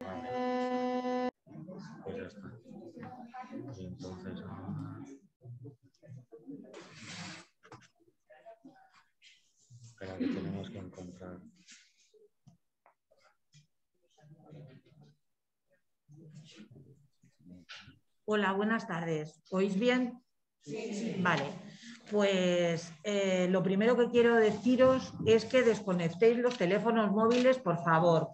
Vale. Pues ya está. Y entonces ahora... Espera, que tenemos que encontrar... Hola, buenas tardes. ¿Oís bien? Sí. Vale. Pues lo primero que quiero deciros es que desconectéis los teléfonos móviles, por favor.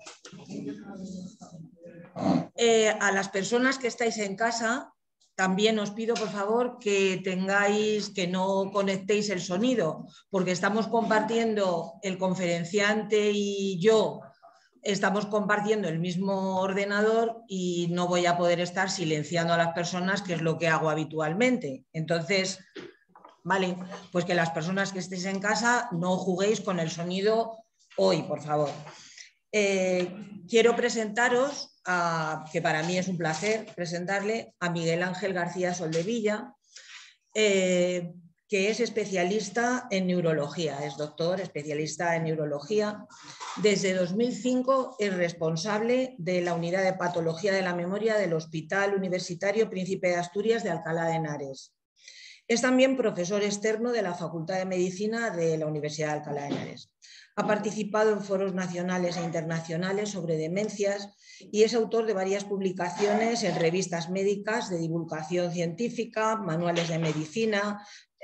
A las personas que estáis en casa, también os pido, por favor, que no conectéis el sonido, porque estamos compartiendo, el conferenciante y yo, estamos compartiendo el mismo ordenador y no voy a poder estar silenciando a las personas, que es lo que hago habitualmente. Entonces, vale, pues que las personas que estéis en casa no juguéis con el sonido hoy, por favor. Quiero presentaros, que para mí es un placer presentarle a Miguel Ángel García Soldevilla, que es especialista en neurología, es doctor, especialista en neurología. Desde 2005 es responsable de la unidad de patología de la memoria del Hospital Universitario Príncipe de Asturias de Alcalá de Henares. Es también profesor externo de la Facultad de Medicina de la Universidad de Alcalá de Henares. Ha participado en foros nacionales e internacionales sobre demencias y es autor de varias publicaciones en revistas médicas de divulgación científica, manuales de medicina.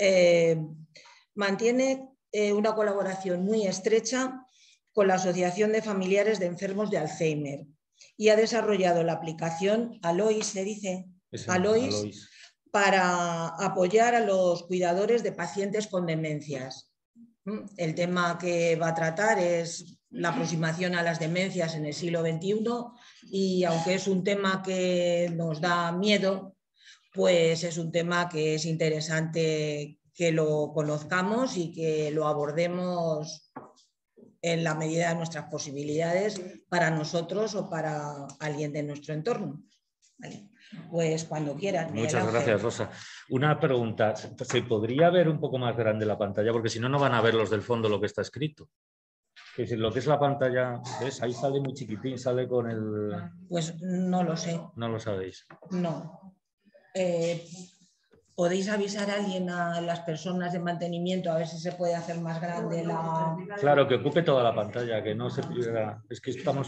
Mantiene una colaboración muy estrecha con la Asociación de Familiares de Enfermos de Alzheimer y ha desarrollado la aplicación Alois, ¿se dice? Alois, para apoyar a los cuidadores de pacientes con demencias. El tema que va a tratar es la aproximación a las demencias en el siglo XXI y aunque es un tema que nos da miedo, pues es un tema que es interesante que lo conozcamos y que lo abordemos en la medida de nuestras posibilidades para nosotros o para alguien de nuestro entorno. Vale. Pues cuando quieras. Muchas gracias, Rosa. Una pregunta, ¿se podría ver un poco más grande la pantalla? Porque si no, no van a ver los del fondo lo que está escrito. Es decir, lo que es la pantalla, ¿ves? Ahí sale muy chiquitín, sale con el... Pues no lo sé. No lo sabéis. No. ¿Podéis avisar a alguien, a las personas de mantenimiento, a ver si se puede hacer más grande la... Claro, que ocupe toda la pantalla, que no se pierda... Es que estamos...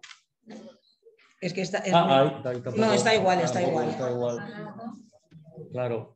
Es que está... ahí tampoco... No, está igual, está igual. Claro.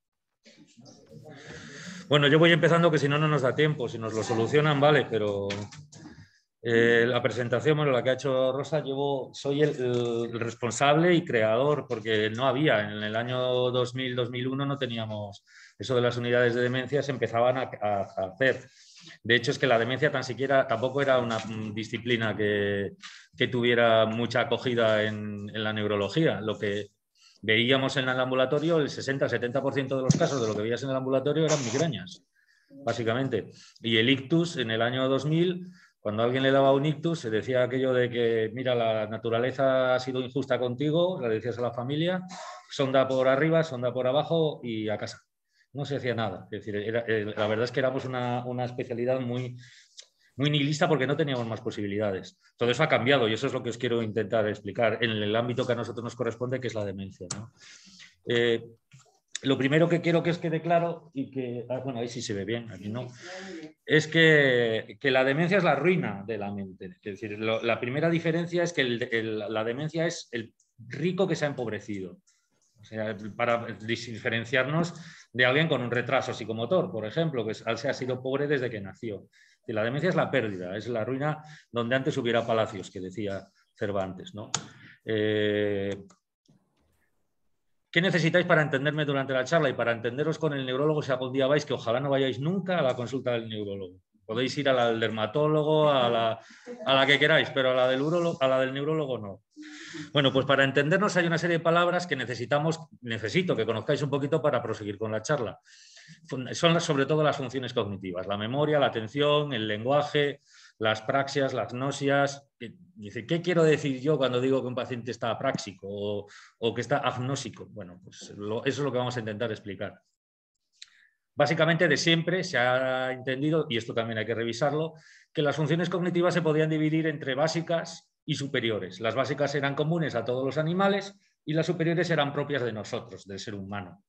Bueno, yo voy empezando, que si no, no nos da tiempo. Si nos lo solucionan, vale, pero... la presentación, bueno, la que ha hecho Rosa, soy el responsable y creador, porque no había, en el año 2000-2001 no teníamos eso de las unidades de demencia, se empezaban a hacer. De hecho, es que la demencia tampoco era una disciplina que tuviera mucha acogida en la neurología. Lo que veíamos en el ambulatorio, el 60-70% de los casos de lo que veías en el ambulatorio eran migrañas, básicamente. Y el ictus, en el año 2000... Cuando a alguien le daba un ictus, se decía aquello de que, mira, la naturaleza ha sido injusta contigo, le decías a la familia, sonda por arriba, sonda por abajo y a casa. No se hacía nada. Es decir, la verdad es que éramos una especialidad muy, muy nihilista porque no teníamos más posibilidades. Todo eso ha cambiado y eso es lo que os quiero intentar explicar en el ámbito que a nosotros nos corresponde, que es la demencia, ¿no? Lo primero que quiero que os quede claro, y que, bueno, ahí sí se ve bien, aquí no, es que la demencia es la ruina de la mente. Es decir, la primera diferencia es que la demencia es el rico que se ha empobrecido. O sea, para diferenciarnos de alguien con un retraso psicomotor, por ejemplo, que se ha sido pobre desde que nació. La demencia es la pérdida, es la ruina donde antes hubiera palacios, que decía Cervantes, ¿no? ¿Qué necesitáis para entenderme durante la charla? Y para entenderos con el neurólogo, si algún día vais, que ojalá no vayáis nunca a la consulta del neurólogo. Podéis ir al dermatólogo, a la que queráis, pero a la del neurólogo no. Bueno, pues para entendernos hay una serie de palabras que necesito que conozcáis un poquito para proseguir con la charla. Son sobre todo las funciones cognitivas, la memoria, la atención, el lenguaje, las praxias, las gnosias. Dice, ¿qué quiero decir yo cuando digo que un paciente está apráxico o que está agnósico? Bueno, pues eso es lo que vamos a intentar explicar. Básicamente, de siempre se ha entendido, y esto también hay que revisarlo, que las funciones cognitivas se podían dividir entre básicas y superiores. Las básicas eran comunes a todos los animales y las superiores eran propias de nosotros, del ser humano.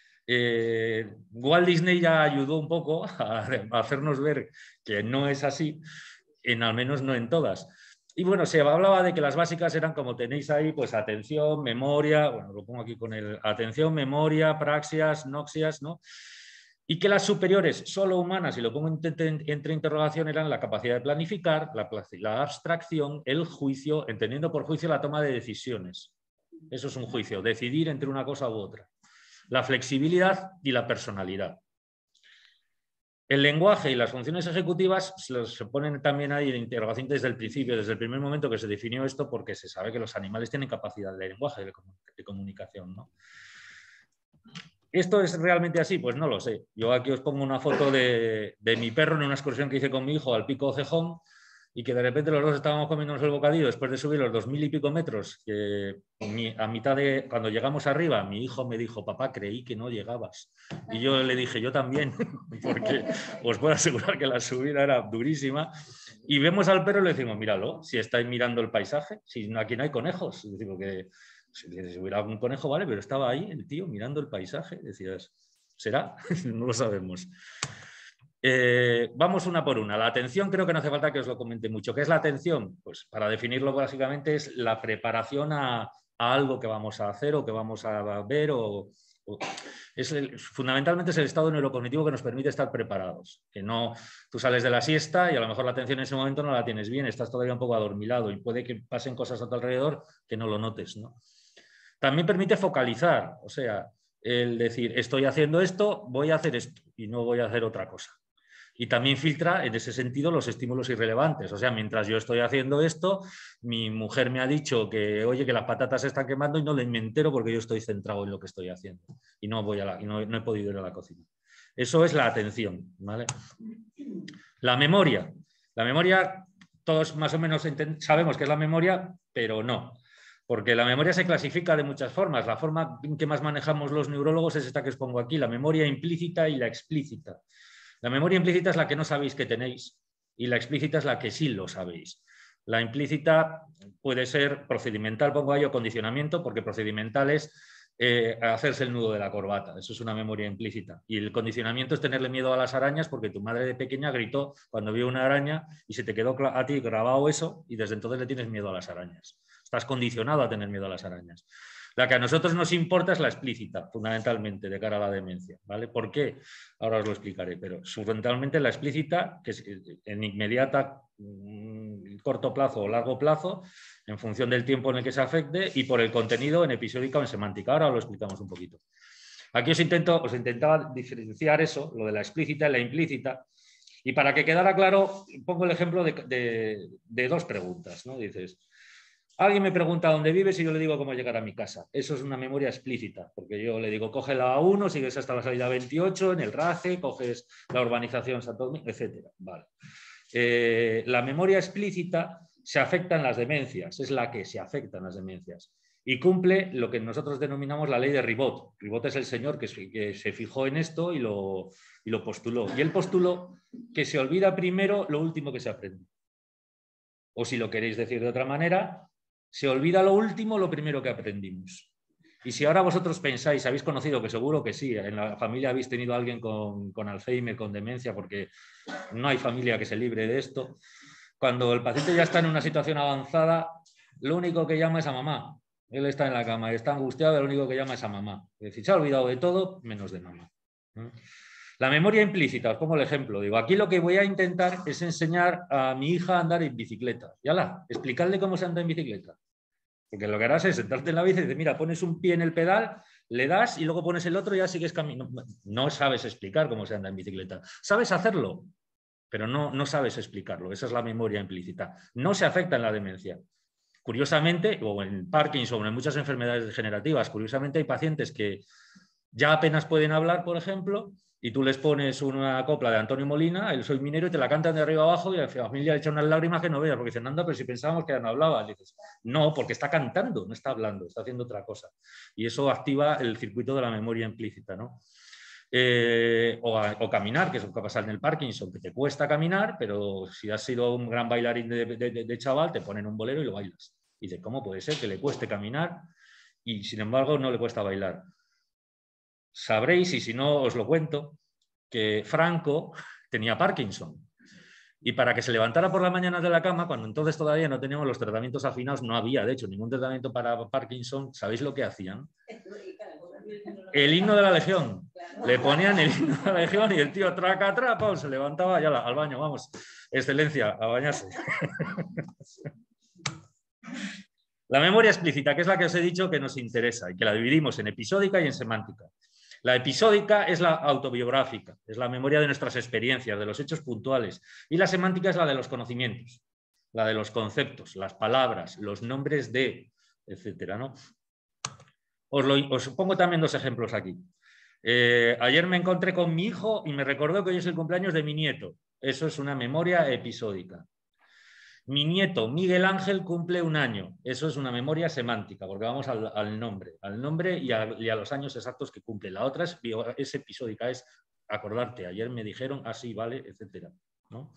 Walt Disney ya ayudó un poco a hacernos ver que no es así, al menos no en todas. Y bueno, se hablaba de que las básicas eran como tenéis ahí, pues atención, memoria, bueno, lo pongo aquí con el atención, memoria, praxias, noxias, ¿no? Y que las superiores, solo humanas, y lo pongo entre interrogación, eran la capacidad de planificar, la abstracción, el juicio, entendiendo por juicio la toma de decisiones. Eso es un juicio, decidir entre una cosa u otra. La flexibilidad y la personalidad. El lenguaje y las funciones ejecutivas se ponen también ahí en interrogación desde el principio, desde el primer momento que se definió esto, porque se sabe que los animales tienen capacidad de lenguaje, de comunicación, ¿no? ¿Esto es realmente así? Pues no lo sé. Yo aquí os pongo una foto de mi perro en una excursión que hice con mi hijo al Pico Cejón y que de repente los dos estábamos comiéndonos el bocadillo después de subir los 2000 y pico metros, que a mitad de, cuando llegamos arriba, mi hijo me dijo, papá, creí que no llegabas. Y yo le dije, yo también, porque os puedo asegurar que la subida era durísima. Y vemos al perro y le decimos, míralo, si estáis mirando el paisaje, si aquí no hay conejos. Es decir, porque si hubiera algún conejo, vale, pero estaba ahí el tío mirando el paisaje. Decías, ¿será? No lo sabemos. Vamos una por una. La atención creo que no hace falta que os lo comente mucho. ¿Qué es la atención? Pues para definirlo básicamente es la preparación a algo que vamos a hacer o que vamos a ver fundamentalmente es el estado neurocognitivo que nos permite estar preparados. Que no, tú sales de la siesta y a lo mejor la atención en ese momento no la tienes bien, estás todavía un poco adormilado y puede que pasen cosas a tu alrededor que no lo notes, ¿no? También permite focalizar, o sea, el decir, estoy haciendo esto, voy a hacer esto y no voy a hacer otra cosa. Y también filtra en ese sentido los estímulos irrelevantes. O sea, mientras yo estoy haciendo esto, mi mujer me ha dicho que, oye, que las patatas se están quemando y no me entero porque yo estoy centrado en lo que estoy haciendo. Y no he podido ir a la cocina. Eso es la atención, ¿vale? La memoria. La memoria, todos más o menos sabemos que es la memoria, pero no. Porque la memoria se clasifica de muchas formas. La forma en que más manejamos los neurólogos es esta que os pongo aquí, la memoria implícita y la explícita. La memoria implícita es la que no sabéis que tenéis y la explícita es la que sí lo sabéis. La implícita puede ser procedimental, pongo ahí, o condicionamiento, porque procedimental es hacerse el nudo de la corbata. Eso es una memoria implícita. Y el condicionamiento es tenerle miedo a las arañas porque tu madre de pequeña gritó cuando vio una araña y se te quedó a ti grabado eso y desde entonces le tienes miedo a las arañas. Estás condicionado a tener miedo a las arañas. La que a nosotros nos importa es la explícita, fundamentalmente, de cara a la demencia. ¿Vale? ¿Por qué? Ahora os lo explicaré, pero fundamentalmente la explícita, que es en inmediata, corto plazo o largo plazo, en función del tiempo en el que se afecte, y por el contenido en episódica o en semántica. Ahora lo explicamos un poquito. Aquí os intentaba diferenciar eso, lo de la explícita y la implícita, y para que quedara claro, pongo el ejemplo de dos preguntas, ¿no? Dices, alguien me pregunta dónde vives y yo le digo cómo llegar a mi casa. Eso es una memoria explícita, porque yo le digo, coge la A1, sigues hasta la salida 28, en el RACE, coges la urbanización Santo Domingo, etc. Vale. La memoria explícita se afecta en las demencias, es la que se afecta en las demencias. Y cumple lo que nosotros denominamos la ley de Ribot. Ribot es el señor que se fijó en esto y lo postuló. Y él postuló que se olvida primero lo último que se aprende. O si lo queréis decir de otra manera, se olvida lo último, lo primero que aprendimos. Y si ahora vosotros pensáis, habéis conocido, que seguro que sí, en la familia habéis tenido a alguien con Alzheimer, con demencia, porque no hay familia que se libre de esto. Cuando el paciente ya está en una situación avanzada, lo único que llama es a mamá. Él está en la cama, está angustiado, lo único que llama es a mamá. Es decir, se ha olvidado de todo menos de mamá. La memoria implícita, os pongo el ejemplo. Digo, aquí lo que voy a intentar es enseñar a mi hija a andar en bicicleta. Y ala, explicarle cómo se anda en bicicleta. Porque lo que harás es sentarte en la bici y decir, mira, pones un pie en el pedal, le das y luego pones el otro y ya sigues caminando. No sabes explicar cómo se anda en bicicleta. Sabes hacerlo, pero no sabes explicarlo. Esa es la memoria implícita. No se afecta en la demencia. Curiosamente, o en Parkinson o en muchas enfermedades degenerativas, curiosamente hay pacientes que ya apenas pueden hablar, por ejemplo, y tú les pones una copla de Antonio Molina, el Soy Minero, y te la cantan de arriba abajo y la familia le echa unas lágrimas que no veas, porque dicen, anda, pero si pensábamos que ya no hablaba. Le dices, no, porque está cantando, no está hablando, está haciendo otra cosa. Y eso activa el circuito de la memoria implícita, ¿no? O caminar, que es lo que pasa en el Parkinson, que te cuesta caminar, pero si has sido un gran bailarín de chaval, te ponen un bolero y lo bailas. Y dices, ¿cómo puede ser que le cueste caminar y sin embargo no le cuesta bailar? Sabréis, y si no os lo cuento, que Franco tenía Parkinson. Y para que se levantara por la mañana de la cama, cuando entonces todavía no teníamos los tratamientos afinados, no había, de hecho, ningún tratamiento para Parkinson, ¿sabéis lo que hacían? El himno de la Legión. Le ponían el himno de la Legión y el tío traca, trapa, se levantaba y al baño, vamos, excelencia, a bañarse. La memoria explícita, que es la que os he dicho que nos interesa y que la dividimos en episódica y en semántica. La episódica es la autobiográfica, es la memoria de nuestras experiencias, de los hechos puntuales. Y la semántica es la de los conocimientos, la de los conceptos, las palabras, los nombres de, etcétera, ¿no? Os pongo también 2 ejemplos aquí. Ayer me encontré con mi hijo y me recordó que hoy es el cumpleaños de mi nieto. Eso es una memoria episódica. Mi nieto Miguel Ángel cumple 1 año. Eso es una memoria semántica, porque vamos al nombre y a los años exactos que cumple. La otra es episódica, es acordarte. Ayer me dijeron así, vale, etcétera, ¿no?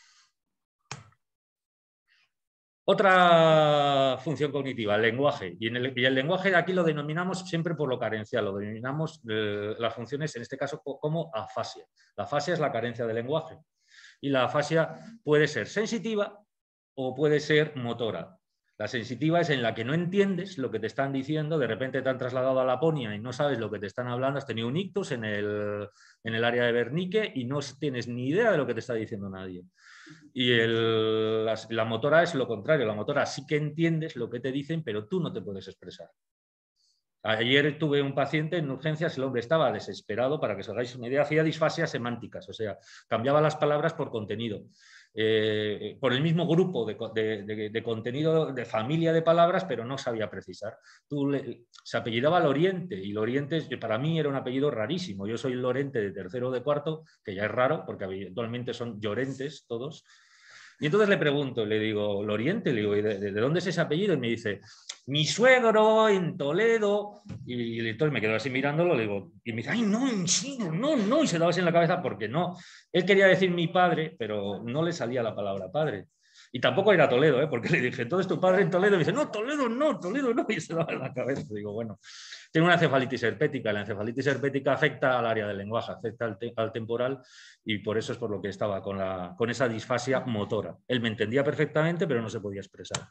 Otra función cognitiva, el lenguaje. Y el lenguaje aquí lo denominamos siempre por lo carencial, lo denominamos las funciones, en este caso, como afasia. La afasia es la carencia de lenguaje. Y la afasia puede ser sensitiva o puede ser motora. La sensitiva es en la que no entiendes lo que te están diciendo, de repente te han trasladado a Laponia y no sabes lo que te están hablando, has tenido un ictus en el área de Bernique y no tienes ni idea de lo que te está diciendo nadie. Y la motora es lo contrario, la motora sí que entiendes lo que te dicen, pero tú no te puedes expresar. Ayer tuve un paciente en urgencias, el hombre estaba desesperado, para que os hagáis una idea, hacía disfasias semánticas, o sea, cambiaba las palabras por contenido. Por el mismo grupo de contenido, de familia de palabras, pero no sabía precisar. Se apellidaba Loriente, y Loriente para mí era un apellido rarísimo. Yo soy Lorente de 3º o de 4º, que ya es raro, porque habitualmente son Llorentes todos. Y entonces le pregunto, le digo, Loriente, le digo, ¿de dónde es ese apellido? Y me dice, mi suegro en Toledo. Y entonces me quedo así mirándolo, le digo, y me dice, ay, no, en serio, no, y se daba así en la cabeza porque no. Él quería decir mi padre, pero no le salía la palabra padre. Y tampoco era Toledo, porque le dije, entonces tu padre en Toledo, y me dice, no, Toledo no, y se daba en la cabeza. Digo, bueno, tiene una encefalitis herpética. La encefalitis herpética afecta al área del lenguaje, afecta al temporal, y por eso es por lo que estaba con esa disfasia motora. Él me entendía perfectamente, pero no se podía expresar.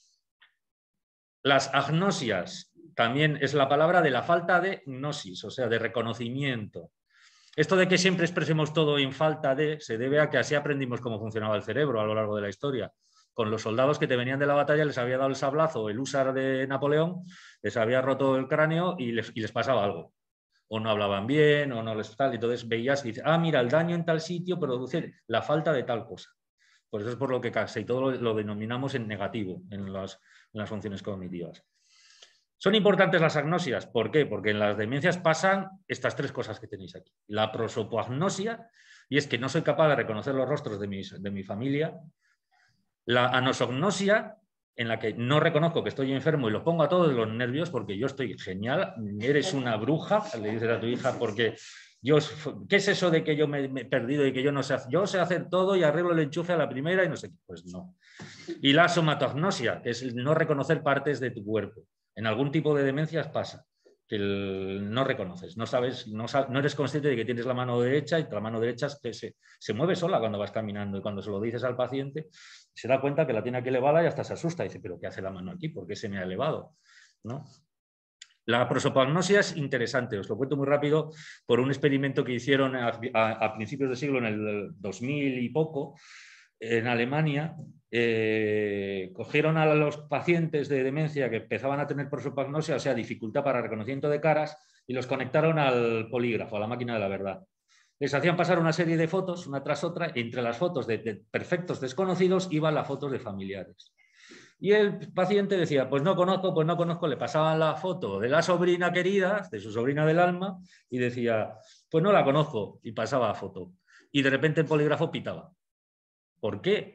Las agnosias también es la palabra de la falta de gnosis, o sea, de reconocimiento. Esto de que siempre expresemos todo en falta de, se debe a que así aprendimos cómo funcionaba el cerebro a lo largo de la historia. Con los soldados que te venían de la batalla les había dado el sablazo el húsar de Napoleón, les había roto el cráneo y les pasaba algo. O no hablaban bien, o no les tal. Entonces veías y dices, ah, mira, el daño en tal sitio produce la falta de tal cosa. Por eso es por lo que casi todo lo denominamos en negativo en las funciones cognitivas. Son importantes las agnosias. ¿Por qué? Porque en las demencias pasan estas 3 cosas que tenéis aquí. La prosopagnosia, y es que no soy capaz de reconocer los rostros de mi familia. La anosognosia, en la que no reconozco que estoy enfermo y lo pongo a todos los nervios porque yo estoy genial, eres una bruja, le dices a tu hija, porque ¿qué es eso de que yo me he perdido y que yo no sé hacer? Yo sé hacer todo y arreglo el enchufe a la primera y no sé qué. Pues no. Y la somatognosia, que es el no reconocer partes de tu cuerpo. En algún tipo de demencias pasa que no reconoces, no eres consciente de que tienes la mano derecha y la mano derecha se mueve sola cuando vas caminando, y cuando se lo dices al paciente se da cuenta que la tiene aquí elevada y hasta se asusta y dice, ¿pero qué hace la mano aquí? ¿Por qué se me ha elevado? ¿No? La prosopagnosia es interesante, os lo cuento muy rápido por un experimento que hicieron a principios de siglo, en el 2000 y poco, en Alemania. Cogieron a los pacientes de demencia que empezaban a tener prosopagnosia, o sea, dificultad para reconocimiento de caras, y los conectaron al polígrafo, a la máquina de la verdad. Les hacían pasar una serie de fotos, una tras otra, y entre las fotos de perfectos desconocidos iban las fotos de familiares. Y el paciente decía, pues no conozco, le pasaban la foto de la sobrina querida, de su sobrina del alma, y decía, pues no la conozco, y pasaba la foto. Y de repente el polígrafo pitaba. ¿Por qué?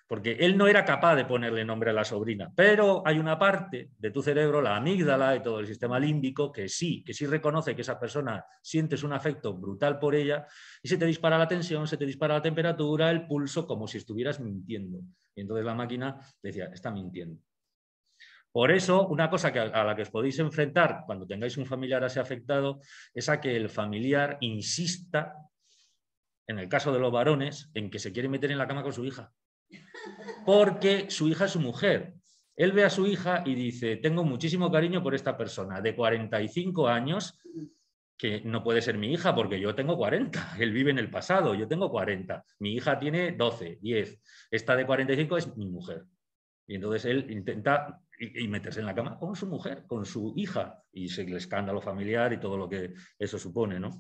porque él no era capaz de ponerle nombre a la sobrina, pero hay una parte de tu cerebro, la amígdala y todo el sistema límbico, que sí reconoce que esa persona sientes un afecto brutal por ella y se te dispara la tensión, se te dispara la temperatura, el pulso, como si estuvieras mintiendo. Y entonces la máquina decía, está mintiendo. Por eso, una cosa a la que os podéis enfrentar cuando tengáis un familiar así afectado es a que el familiar insista, en el caso de los varones, en que se quiere meter en la cama con su hija. Porque su hija es su mujer. Él ve a su hija y dice, tengo muchísimo cariño por esta persona de 45 años, que no puede ser mi hija porque yo tengo 40. Él vive en el pasado, yo tengo 40. Mi hija tiene 12, 10. Esta de 45 es mi mujer. Y entonces él intenta meterse en la cama con su mujer, con su hija, y el escándalo familiar y todo lo que eso supone, ¿no?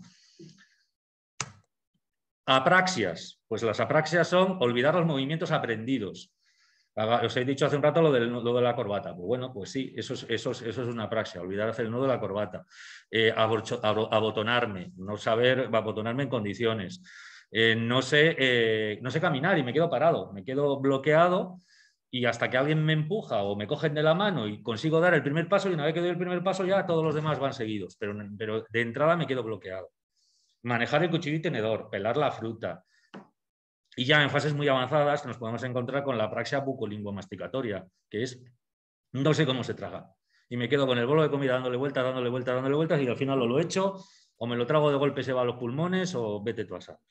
Apraxias. Pues las apraxias son olvidar los movimientos aprendidos. Os he dicho hace un rato lo de la corbata. Pues bueno, pues sí, eso es una apraxia, olvidar hacer el nudo de la corbata. Abotonarme, no saber abotonarme en condiciones. No sé caminar y me quedo parado, me quedo bloqueado y hasta que alguien me empuja o me cogen de la mano y consigo dar el primer paso, y una vez que doy el primer paso ya todos los demás van seguidos, pero de entrada me quedo bloqueado. Manejar el cuchillo y tenedor, pelar la fruta. Y ya en fases muy avanzadas nos podemos encontrar con la apraxia bucolinguomasticatoria, que es no sé cómo se traga. Y me quedo con el bolo de comida dándole vueltas, dándole vueltas, dándole vueltas, y al final lo echo, o me lo trago de golpe, se va a los pulmones, o vete tú a saber.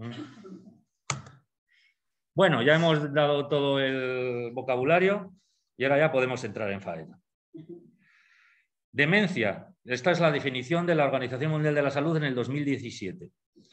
Bueno, ya hemos dado todo el vocabulario y ahora ya podemos entrar en faena. Demencia. Esta es la definición de la Organización Mundial de la Salud en el 2017.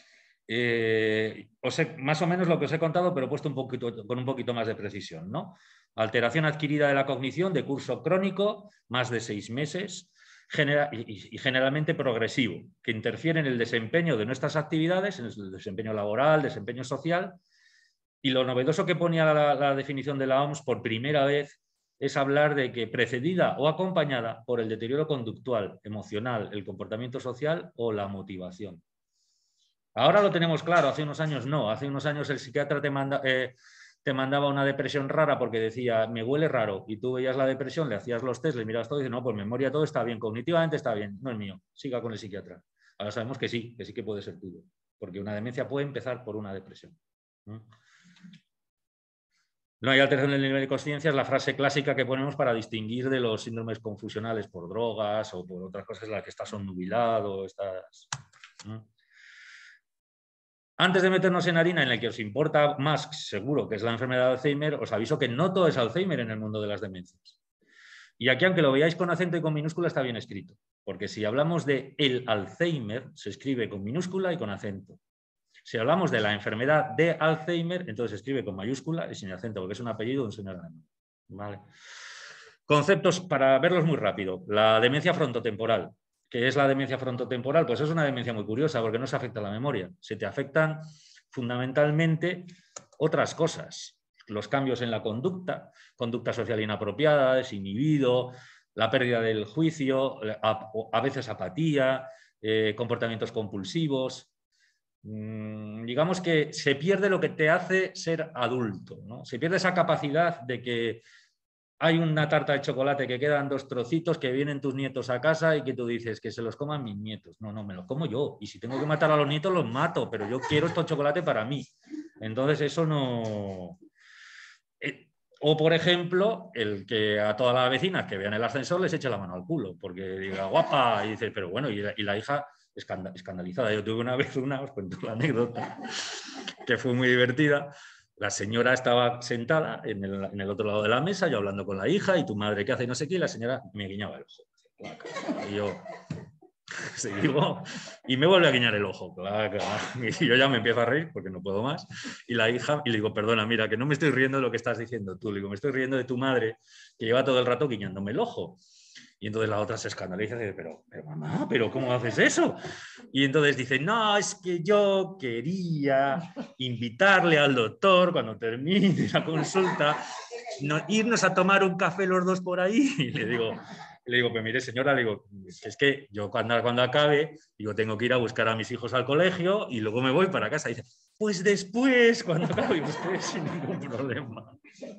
Más o menos lo que os he contado, pero puesto con un poquito más de precisión, ¿no? Alteración adquirida de la cognición de curso crónico, más de 6 meses, y generalmente progresivo, que interfiere en el desempeño de nuestras actividades, en el desempeño laboral, desempeño social. Y lo novedoso que ponía la definición de la OMS por primera vez es hablar de que precedida o acompañada por el deterioro conductual, emocional, el comportamiento social o la motivación. Ahora lo tenemos claro, hace unos años no. Hace unos años el psiquiatra te mandaba una depresión rara porque decía, me huele raro, y tú veías la depresión, le hacías los test, le mirabas todo y dices, no, pues memoria todo está bien, cognitivamente está bien, no es mío, siga con el psiquiatra. Ahora sabemos que sí que puede ser tuyo, porque una demencia puede empezar por una depresión. No hay alteración del nivel de consciencia, es la frase clásica que ponemos para distinguir de los síndromes confusionales por drogas o por otras cosas, la que estás obnubilado, estás... Antes de meternos en harina en la que os importa más, seguro, que es la enfermedad de Alzheimer, os aviso que no todo es Alzheimer en el mundo de las demencias. Y aquí, aunque lo veáis con acento y con minúscula, está bien escrito, porque si hablamos de el Alzheimer, se escribe con minúscula y con acento. Si hablamos de la enfermedad de Alzheimer, entonces se escribe con mayúscula y sin acento, porque es un apellido de un señor alemán. ¿Vale? Conceptos para verlos muy rápido. La demencia frontotemporal. ¿Qué es la demencia frontotemporal? Pues es una demencia muy curiosa porque no se afecta a la memoria. Se te afectan fundamentalmente otras cosas. Los cambios en la conducta social inapropiada, desinhibido, la pérdida del juicio, a veces apatía, comportamientos compulsivos. Digamos que se pierde lo que te hace ser adulto, ¿no? Se pierde esa capacidad de que hay una tarta de chocolate que quedan 2 trocitos, que vienen tus nietos a casa y que tú dices que se los coman mis nietos. No, me los como yo. Y si tengo que matar a los nietos, los mato, pero yo quiero estos chocolates para mí. Entonces eso no... O, por ejemplo, el que a todas las vecinas que vean el ascensor les eche la mano al culo, porque diga guapa, y dices, pero bueno, y la hija escandalizada. Yo tuve una vez os cuento la anécdota, que fue muy divertida. La señora estaba sentada en el otro lado de la mesa, yo hablando con la hija, y tu madre, ¿qué hace? Y no sé qué, y la señora me guiñaba el ojo. Y yo seguimos, y me vuelve a guiñar el ojo. Claro. Y yo ya me empiezo a reír porque no puedo más. Y la hija, y le digo, perdona, mira, que no me estoy riendo de lo que estás diciendo tú. Le digo, me estoy riendo de tu madre, que lleva todo el rato guiñándome el ojo. Y entonces la otra se escandaliza y dice, pero mamá, ¿pero cómo haces eso? Y entonces dice, no, es que yo quería invitarle al doctor cuando termine la consulta, irnos a tomar un café los dos por ahí. Y le digo, Y le digo, pues mire, señora, le digo, es que yo cuando acabe, digo, tengo que ir a buscar a mis hijos al colegio y luego me voy para casa. Y dice, pues después, cuando acabe usted, sin ningún problema.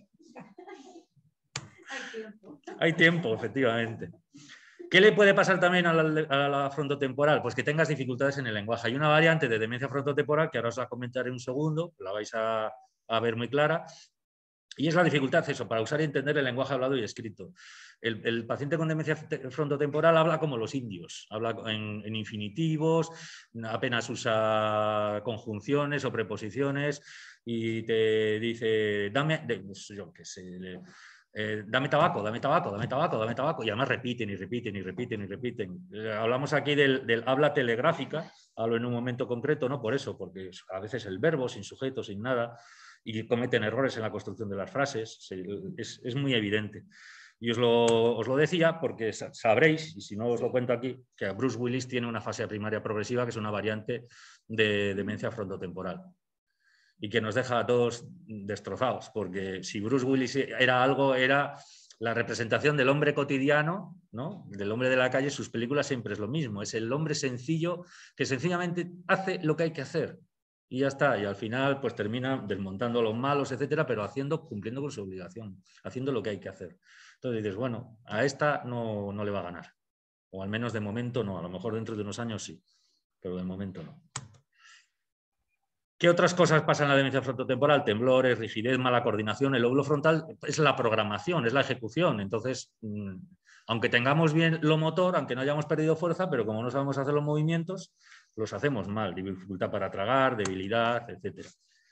Hay tiempo, efectivamente. ¿Qué le puede pasar también a la frontotemporal? Pues que tengas dificultades en el lenguaje. Hay una variante de demencia frontotemporal que ahora os la comentaré un segundo, la vais a ver muy clara, y es la dificultad eso, para usar y entender el lenguaje hablado y escrito. El paciente con demencia frontotemporal habla como los indios, habla en infinitivos, apenas usa conjunciones o preposiciones y te dice, pues yo qué sé, dame tabaco, dame tabaco, dame tabaco, dame tabaco, y además repiten y repiten y repiten y repiten. Hablamos aquí del habla telegráfica, hablo en un momento concreto, no por eso, porque a veces el verbo sin sujeto, sin nada, y cometen errores en la construcción de las frases, es muy evidente. Y os lo decía porque sabréis, y si no os lo cuento aquí, que Bruce Willis tiene una fase primaria progresiva que es una variante de demencia frontotemporal y que nos deja a todos destrozados, porque si Bruce Willis era algo, era la representación del hombre cotidiano, ¿no? Del hombre de la calle. Sus películas siempre es lo mismo, es el hombre sencillo que sencillamente hace lo que hay que hacer y ya está, y al final pues termina desmontando a los malos, etcétera, pero cumpliendo con su obligación, haciendo lo que hay que hacer. Entonces dices, bueno, a esta no le va a ganar, o al menos de momento no, a lo mejor dentro de unos años sí, pero de momento no. ¿Qué otras cosas pasan en la demencia frontotemporal? Temblores, rigidez, mala coordinación. El lóbulo frontal es la programación, es la ejecución. Entonces, aunque tengamos bien lo motor, aunque no hayamos perdido fuerza, pero como no sabemos hacer los movimientos, los hacemos mal. Dificultad para tragar, debilidad, etc.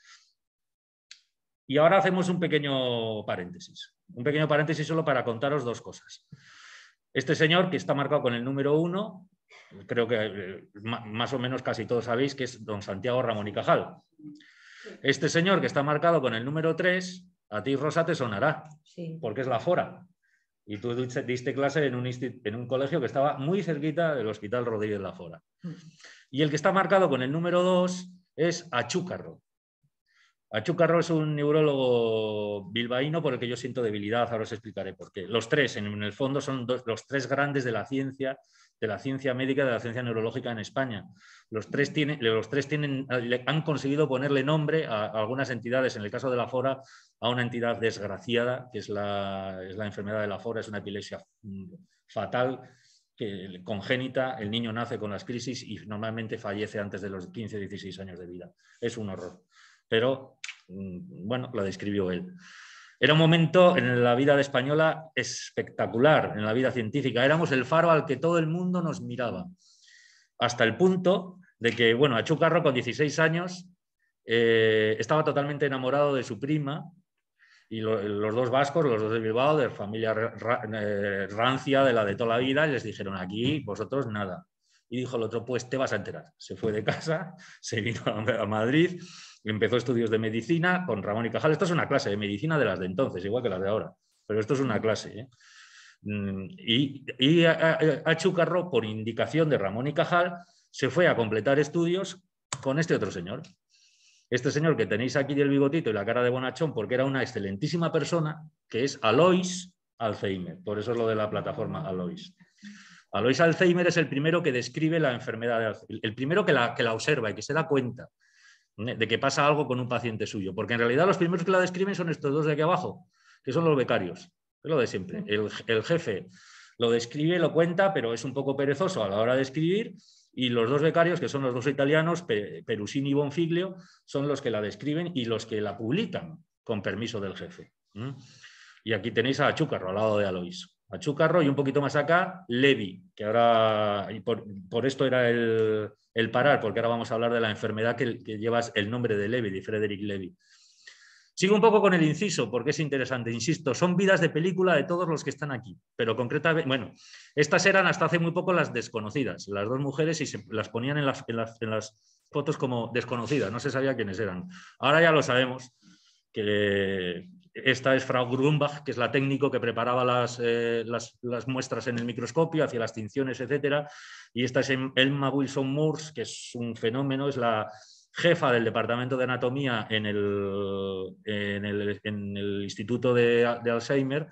Y ahora hacemos un pequeño paréntesis. Un pequeño paréntesis solo para contaros dos cosas. Este señor, que está marcado con el número 1, creo que más o menos casi todos sabéis que es don Santiago Ramón y Cajal. Este señor que está marcado con el número 3, a ti, Rosa, te sonará, sí, porque es la Fora. Y tú diste clase en un colegio que estaba muy cerquita del Hospital Rodríguez La Fora. Y el que está marcado con el número 2 es Achúcarro. Achúcarro es un neurólogo bilbaíno por el que yo siento debilidad, ahora os explicaré por qué. Los tres, en el fondo, son los tres grandes de la ciencia médica, de la ciencia neurológica en España. Los tres han conseguido ponerle nombre a algunas entidades, en el caso de la Fora, a una entidad desgraciada, que es la enfermedad de la Fora, es una epilepsia fatal, congénita, el niño nace con las crisis y normalmente fallece antes de los 15 o 16 años de vida. Es un horror. Pero, bueno, lo describió él. Era un momento en la vida española espectacular, en la vida científica. Éramos el faro al que todo el mundo nos miraba. Hasta el punto de que, bueno, Achúcarro con 16 años estaba totalmente enamorado de su prima y los dos vascos, los dos de Bilbao, de familia rancia, de la de toda la vida, y les dijeron, aquí vosotros nada. Y dijo el otro, pues te vas a enterar. Se fue de casa, se vino a Madrid, empezó estudios de medicina con Ramón y Cajal. Esto es una clase de medicina de las de entonces, igual que las de ahora, pero esto es una clase, ¿eh? Y Achúcarro, por indicación de Ramón y Cajal, se fue a completar estudios con este otro señor. Este señor que tenéis aquí del bigotito y la cara de bonachón, porque era una excelentísima persona, que es Alois Alzheimer. Por eso es lo de la plataforma Alois. Alois Alzheimer es el primero que describe la enfermedad de Alzheimer, el primero que la observa y que se da cuenta de que pasa algo con un paciente suyo. Porque en realidad los primeros que la describen son estos dos de aquí abajo, que son los becarios. Es lo de siempre. El jefe lo describe, lo cuenta, pero es un poco perezoso a la hora de escribir. Y los dos becarios, que son los dos italianos, Perusini y Bonfiglio, son los que la describen y los que la publican con permiso del jefe. Y aquí tenéis a Achúcarro al lado de Alois. Achúcarro y un poquito más acá, Levi, que ahora, y por esto era el parar, porque ahora vamos a hablar de la enfermedad que lleva el nombre de Levi, de Frederick Levi. Sigo un poco con el inciso, porque es interesante. Insisto, son vidas de película de todos los que están aquí, pero concretamente, bueno, estas eran hasta hace muy poco las desconocidas, las dos mujeres, y se las ponían en las fotos como desconocidas, no se sabía quiénes eran. Ahora ya lo sabemos, que esta es Frau Grumbach, que es la técnico que preparaba las muestras en el microscopio, hacía las tinciones, etc. Y esta es Elma Wilson Moores, que es un fenómeno, es la jefa del departamento de anatomía en el Instituto de Alzheimer,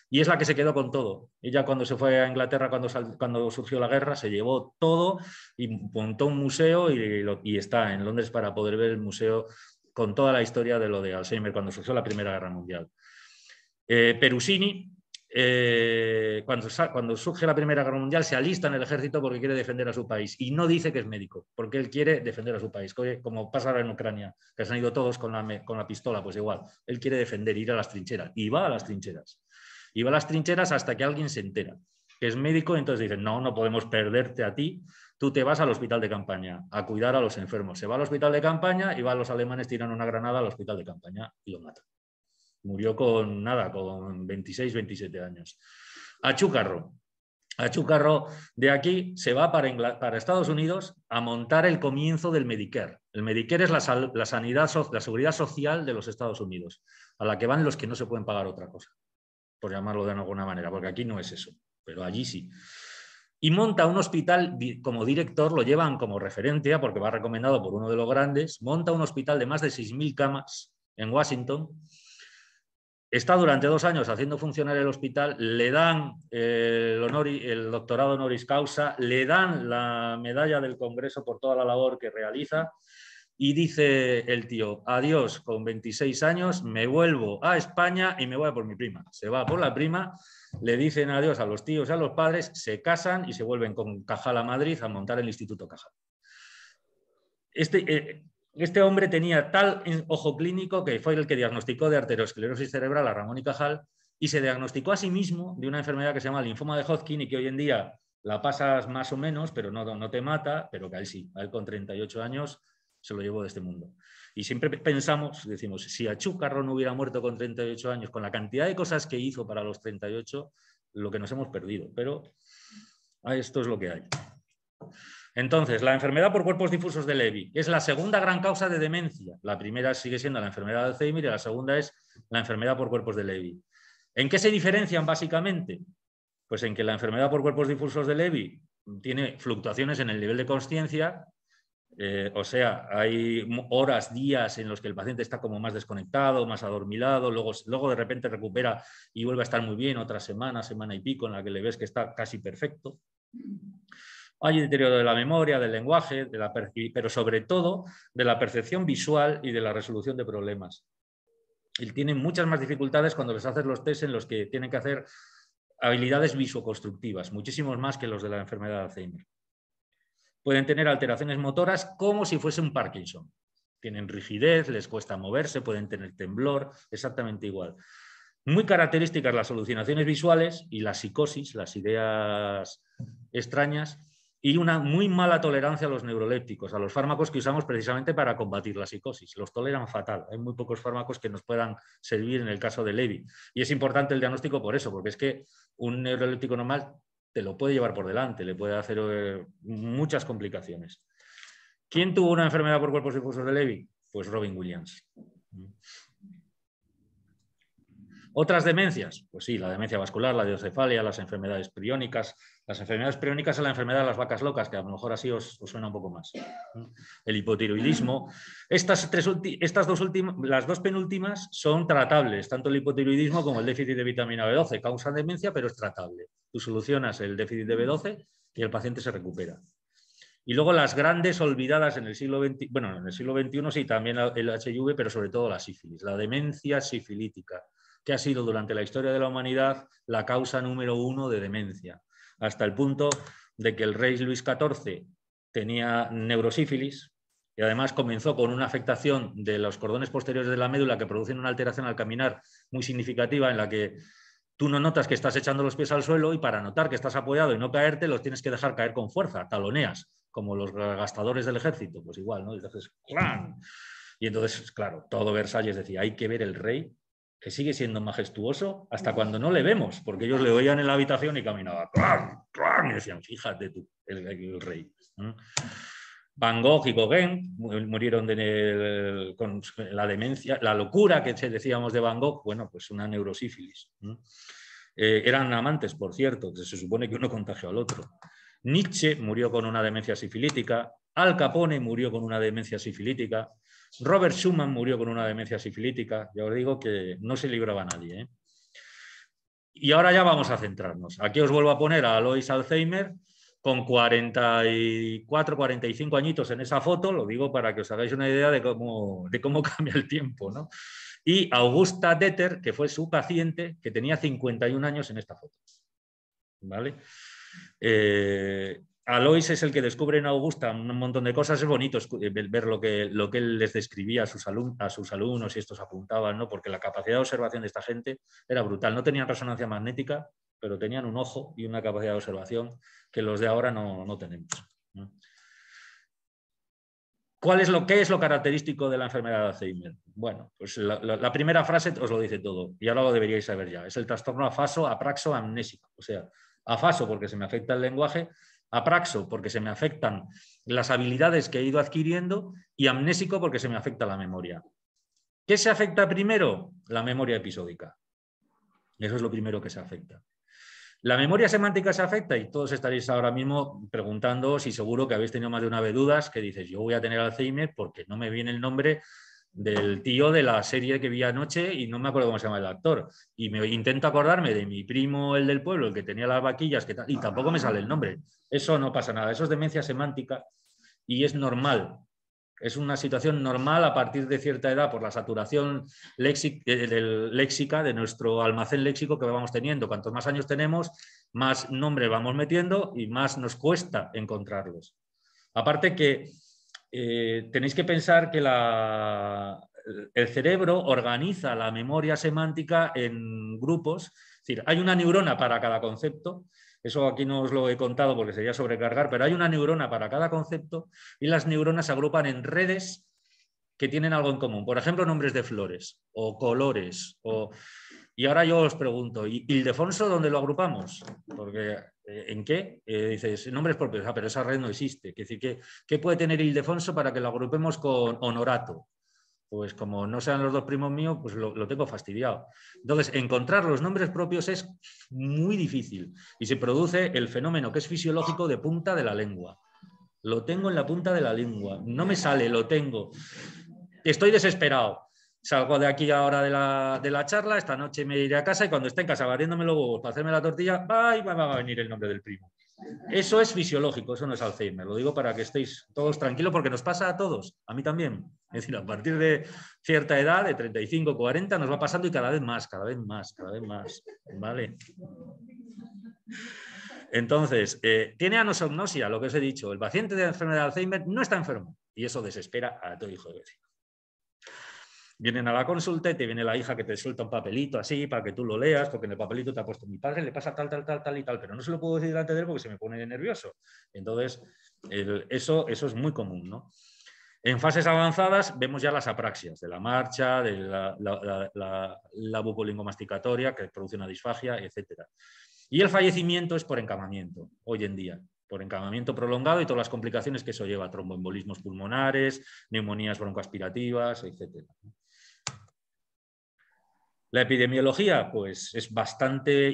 Y es la que se quedó con todo. Ella cuando se fue a Inglaterra, cuando surgió la guerra, se llevó todo y montó un museo y está en Londres para poder ver el museo con toda la historia de lo de Alzheimer cuando surgió la Primera Guerra Mundial. Perusini, cuando surge la Primera Guerra Mundial, se alista en el ejército porque quiere defender a su país y no dice que es médico, porque él quiere defender a su país, como pasa ahora en Ucrania, que se han ido todos con la pistola, pues igual, él quiere defender, ir a las trincheras, y va a las trincheras. Y va a las trincheras hasta que alguien se entera que es médico, y entonces dicen, no podemos perderte a ti, tú te vas al hospital de campaña a cuidar a los enfermos. Se va al hospital de campaña y va a los alemanes, tiran una granada al hospital de campaña y lo matan. Murió con 26, 27 años. Achúcarro de aquí se va para Estados Unidos a montar el comienzo del Medicare. El Medicare es la seguridad social de los Estados Unidos, a la que van los que no se pueden pagar otra cosa, por llamarlo de alguna manera, porque aquí no es eso, pero allí sí. Y monta un hospital como director, lo llevan como referencia, porque va recomendado por uno de los grandes, monta un hospital de más de 6.000 camas en Washington. Está durante 2 años haciendo funcionar el hospital, le dan el doctorado honoris causa, le dan la medalla del Congreso por toda la labor que realiza y dice el tío, adiós, con 26 años me vuelvo a España y me voy a por mi prima. Se va por la prima, le dicen adiós a los tíos y a los padres, se casan y se vuelven con Cajal a Madrid a montar el Instituto Cajal. Este hombre tenía tal ojo clínico que fue el que diagnosticó de arteriosclerosis cerebral a Ramón y Cajal y se diagnosticó a sí mismo de una enfermedad que se llama linfoma de Hodgkin y que hoy en día la pasas más o menos, pero no te mata, pero que a él sí, a él con 38 años se lo llevó de este mundo. Y siempre decimos, si Achúcarro no hubiera muerto con 38 años, con la cantidad de cosas que hizo para los 38, lo que nos hemos perdido, pero esto es lo que hay. Entonces, la enfermedad por cuerpos difusos de Levy es la segunda gran causa de demencia. La primera sigue siendo la enfermedad de Alzheimer y la segunda es la enfermedad por cuerpos de Levy. ¿En qué se diferencian básicamente? Pues en que la enfermedad por cuerpos difusos de Levy tiene fluctuaciones en el nivel de consciencia, o sea, hay horas, días en los que el paciente está como más desconectado, más adormilado, luego de repente recupera y vuelve a estar muy bien, otra semana y pico en la que le ves que está casi perfecto. Hay deterioro de la memoria, del lenguaje, pero sobre todo de la percepción visual y de la resolución de problemas. Y tienen muchas más dificultades cuando les haces los test en los que tienen que hacer habilidades visoconstructivas, muchísimos más que los de la enfermedad de Alzheimer. Pueden tener alteraciones motoras como si fuese un Parkinson. Tienen rigidez, les cuesta moverse, pueden tener temblor, exactamente igual. Muy características las alucinaciones visuales y la psicosis, las ideas extrañas, y una muy mala tolerancia a los neurolépticos, a los fármacos que usamos precisamente para combatir la psicosis. Los toleran fatal. Hay muy pocos fármacos que nos puedan servir en el caso de Levy. Y es importante el diagnóstico por eso, porque es que un neuroléptico normal te lo puede llevar por delante, le puede hacer muchas complicaciones. ¿Quién tuvo una enfermedad por cuerpos difusos de Levy? Pues Robin Williams. ¿Otras demencias? Pues sí, la demencia vascular, la diocefalia, las enfermedades priónicas. Las enfermedades priónicas son la enfermedad de las vacas locas, que a lo mejor así os suena un poco más. El hipotiroidismo. Las dos penúltimas son tratables, tanto el hipotiroidismo como el déficit de vitamina B12. Causan demencia, pero es tratable. Tú solucionas el déficit de B12 y el paciente se recupera. Y luego las grandes olvidadas en el siglo XXI, bueno, en el siglo XXI sí, también el HIV, pero sobre todo la sífilis, la demencia sifilítica, que ha sido durante la historia de la humanidad la causa número 1 de demencia, hasta el punto de que el rey Luis XIV tenía neurosífilis y además comenzó con una afectación de los cordones posteriores de la médula que producen una alteración al caminar muy significativa en la que tú no notas que estás echando los pies al suelo y para notar que estás apoyado y no caerte los tienes que dejar caer con fuerza, taloneas, como los gastadores del ejército, pues igual, ¿no? Y entonces, ¡clan! Y entonces, claro, todo Versalles decía, hay que ver el rey que sigue siendo majestuoso hasta cuando no le vemos, porque ellos le oían en la habitación y caminaba, ¡clan! ¡clan! Y decían, fíjate tú, el rey. Van Gogh y Gauguin murieron con la demencia, la locura que decíamos de Van Gogh, bueno, pues una neurosífilis. Eran amantes, por cierto, que se supone que uno contagió al otro. Nietzsche murió con una demencia sifilítica, Al Capone murió con una demencia sifilítica, Robert Schumann murió con una demencia sifilítica. Ya os digo que no se libraba a nadie. Y ahora ya vamos a centrarnos. Aquí os vuelvo a poner a Alois Alzheimer con 44, 45 añitos en esa foto, lo digo para que os hagáis una idea de cómo cambia el tiempo, ¿no? Y Augusta Deter, que fue su paciente, que tenía 51 años en esta foto. ¿Vale? Alois es el que descubre en Augusta un montón de cosas. Es bonito ver lo que él les describía a sus alumnos y estos apuntaban, ¿no? Porque la capacidad de observación de esta gente era brutal. No tenían resonancia magnética, pero tenían un ojo y una capacidad de observación que los de ahora no tenemos, ¿no? ¿Qué es lo característico de la enfermedad de Alzheimer? Bueno, pues la primera frase os lo dice todo y ahora lo deberíais saber ya. Es el trastorno afaso, apraxo, amnésico. O sea, afaso porque se me afecta el lenguaje, apraxo porque se me afectan las habilidades que he ido adquiriendo y amnésico porque se me afecta la memoria. ¿Qué se afecta primero? La memoria episódica. Eso es lo primero que se afecta. La memoria semántica se afecta y todos estaréis ahora mismo preguntándoos y seguro que habéis tenido más de una vez dudas que dices, yo voy a tener Alzheimer porque no me viene el nombre del tío de la serie que vi anoche y no me acuerdo cómo se llama el actor. Y me intento acordarme de mi primo, el del pueblo, el que tenía las vaquillas, y tampoco me sale el nombre. Eso no pasa nada, eso es demencia semántica y es normal. Es una situación normal a partir de cierta edad por la saturación léxica de nuestro almacén léxico que vamos teniendo. Cuantos más años tenemos, más nombres vamos metiendo y más nos cuesta encontrarlos. Aparte que tenéis que pensar que el cerebro organiza la memoria semántica en grupos. Es decir, hay una neurona para cada concepto. Eso aquí no os lo he contado porque sería sobrecargar, pero hay una neurona para cada concepto y las neuronas se agrupan en redes que tienen algo en común. Por ejemplo, nombres de flores o colores. Y ahora yo os pregunto, ¿y Ildefonso dónde lo agrupamos? Porque, ¿en qué? Dices, nombres propios, pero esa red no existe. Es decir, ¿qué puede tener Ildefonso para que lo agrupemos con Honorato? Pues como no sean los dos primos míos, pues lo tengo fastidiado. Entonces, encontrar los nombres propios es muy difícil y se produce el fenómeno que es fisiológico de punta de la lengua. Lo tengo en la punta de la lengua, no me sale, lo tengo. Estoy desesperado. Salgo de aquí ahora de la charla, esta noche me iré a casa y cuando esté en casa batiéndome los huevos para hacerme la tortilla, va a venir el nombre del primo. Eso es fisiológico, eso no es Alzheimer. Lo digo para que estéis todos tranquilos porque nos pasa a todos, a mí también. Es decir, a partir de cierta edad, de 35, 40, nos va pasando y cada vez más, cada vez más, cada vez más. ¿Vale? Entonces, tiene anosognosia, lo que os he dicho. El paciente de enfermedad de Alzheimer no está enfermo y eso desespera a todo hijo de vecino. Vienen a la consulta y te viene la hija que te suelta un papelito así para que tú lo leas, porque en el papelito te ha puesto mi padre, le pasa tal y tal, pero no se lo puedo decir delante de él porque se me pone nervioso. Entonces, eso es muy común, ¿no? En fases avanzadas vemos ya las apraxias de la marcha, de la bucolingomasticatoria que produce una disfagia, etc. Y el fallecimiento es por encamamiento, hoy en día. Por encamamiento prolongado y todas las complicaciones que eso lleva, tromboembolismos pulmonares, neumonías broncoaspirativas, etc. La epidemiología, pues, es bastante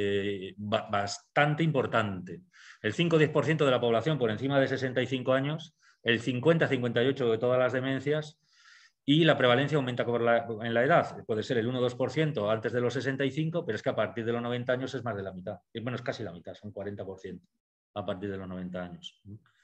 importante. El 5-10% de la población por encima de 65 años, el 50-58% de todas las demencias y la prevalencia aumenta en la edad. Puede ser el 1-2% antes de los 65, pero es que a partir de los 90 años es más de la mitad. Bueno, es casi la mitad, son 40% a partir de los 90 años.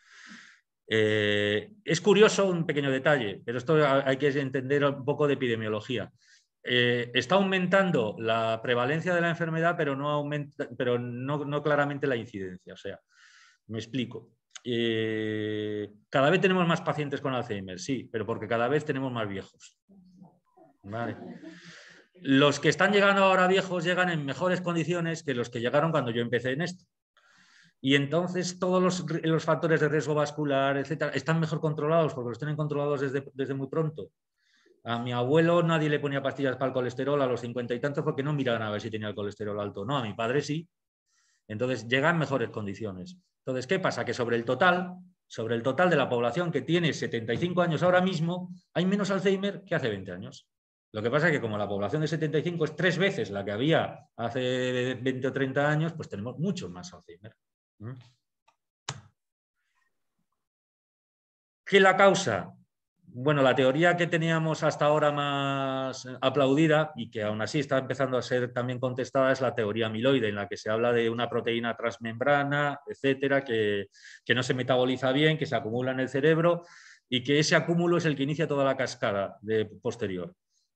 Es curioso un pequeño detalle, pero esto hay que entender un poco de epidemiología. Está aumentando la prevalencia de la enfermedad, pero no claramente la incidencia. O sea, me explico. Cada vez tenemos más pacientes con Alzheimer, sí, pero porque cada vez tenemos más viejos. ¿Vale? Los que están llegando ahora viejos llegan en mejores condiciones que los que llegaron cuando yo empecé en esto. Y entonces todos los factores de riesgo vascular, etcétera, están mejor controlados porque los tienen controlados desde muy pronto. A mi abuelo nadie le ponía pastillas para el colesterol a los 50 y tantos porque no miraban a ver si tenía el colesterol alto. No, a mi padre sí. Entonces llega en mejores condiciones. Entonces, ¿qué pasa? Que sobre el total de la población que tiene 75 años ahora mismo, hay menos Alzheimer que hace 20 años. Lo que pasa es que como la población de 75 es 3 veces la que había hace 20 o 30 años, pues tenemos mucho más Alzheimer. ¿Qué la causa? bueno, la teoría que teníamos hasta ahora más aplaudida y que aún así está empezando a ser también contestada es la teoría amiloide, en la que se habla de una proteína transmembrana, etcétera, que no se metaboliza bien, que se acumula en el cerebro y que ese acúmulo es el que inicia toda la cascada posterior.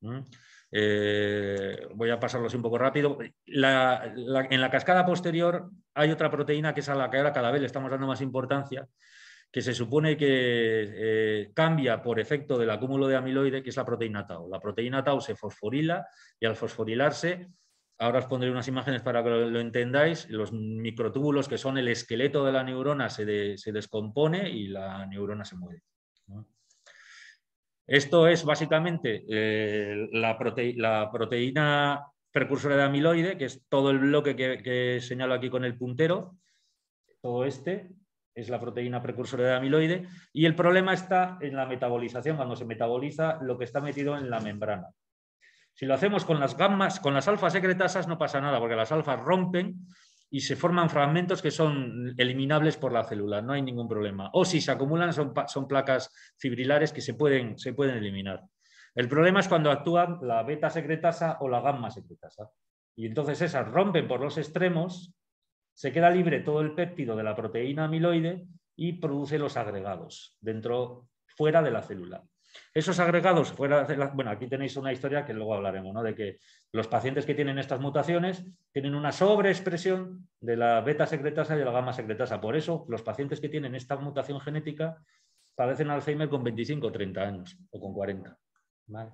Voy a pasarlos un poco rápido. En la cascada posterior hay otra proteína que es a la que ahora cada vez le estamos dando más importancia, que se supone que cambia por efecto del acúmulo de amiloide, que es la proteína tau. La proteína tau se fosforila y al fosforilarse, ahora os pondré unas imágenes para que lo entendáis, los microtúbulos que son el esqueleto de la neurona se descompone y la neurona se muere, ¿no? Esto es básicamente la proteína precursora de amiloide, que es todo el bloque que señalo aquí con el puntero, todo este es la proteína precursora de amiloide, y el problema está en la metabolización, cuando se metaboliza lo que está metido en la membrana. Si lo hacemos con las gammas, con las alfa secretasas no pasa nada, porque las alfas rompen y se forman fragmentos que son eliminables por la célula, no hay ningún problema. O si se acumulan son placas fibrilares que se pueden eliminar. El problema es cuando actúan la beta secretasa o la gamma secretasa. Y entonces esas rompen por los extremos, se queda libre todo el péptido de la proteína amiloide y produce los agregados fuera de la célula. Esos agregados fuera de la... Bueno, aquí tenéis una historia que luego hablaremos, ¿no? De que los pacientes que tienen estas mutaciones tienen una sobreexpresión de la beta secretasa y de la gamma secretasa. Por eso, los pacientes que tienen esta mutación genética padecen Alzheimer con 25 o 30 años o con 40. ¿Vale?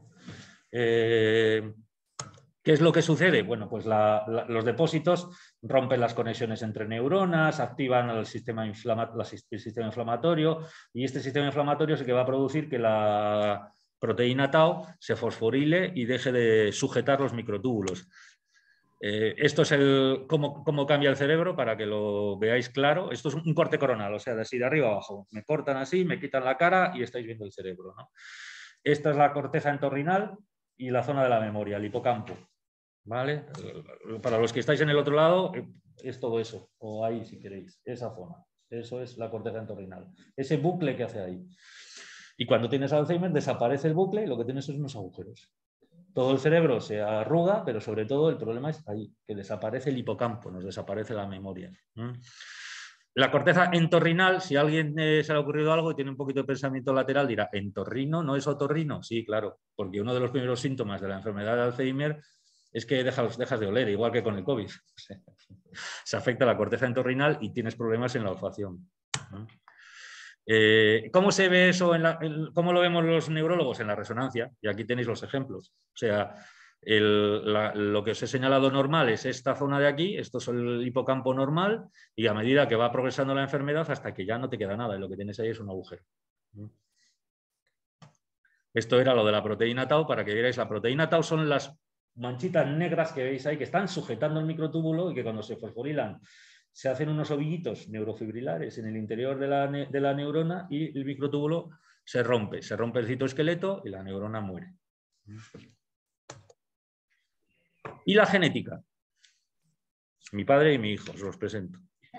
¿Qué es lo que sucede? Bueno, pues los depósitos rompen las conexiones entre neuronas, activan el sistema inflamatorio, y este sistema inflamatorio es el que va a producir que la proteína tau se fosforile y deje de sujetar los microtúbulos. Esto es cómo cambia el cerebro, para que lo veáis claro. Esto es un corte coronal, o sea, de así de arriba abajo. Me cortan así, me quitan la cara y estáis viendo el cerebro, ¿no? Esta es la corteza entorrinal y la zona de la memoria, el hipocampo. ¿Vale? Para los que estáis en el otro lado, es todo eso, o ahí si queréis, esa zona. Eso es la corteza entorrinal. Ese bucle que hace ahí. Y cuando tienes Alzheimer desaparece el bucle y lo que tienes son unos agujeros. Todo el cerebro se arruga, pero sobre todo el problema es ahí, que desaparece el hipocampo, nos desaparece la memoria. La corteza entorrinal, si a alguien se le ha ocurrido algo y tiene un poquito de pensamiento lateral, dirá, ¿entorrino no es otorrino? Sí, claro, porque uno de los primeros síntomas de la enfermedad de Alzheimer es que dejas de oler, igual que con el COVID. Se afecta la corteza entorrinal y tienes problemas en la olfacción. ¿Cómo se ve eso? ¿Cómo lo vemos los neurólogos? En la resonancia, y aquí tenéis los ejemplos. O sea, lo que os he señalado normal es esta zona de aquí, esto es el hipocampo normal, y a medida que va progresando la enfermedad hasta que ya no te queda nada y lo que tienes ahí es un agujero. Esto era lo de la proteína tau, para que vierais. La proteína tau son las manchitas negras que veis ahí, que están sujetando el microtúbulo y que cuando se fosforilan se hacen unos ovillitos neurofibrilares en el interior de la neurona y el microtúbulo se rompe el citoesqueleto y la neurona muere. Y la genética. Mi padre y mi hijo, os los presento.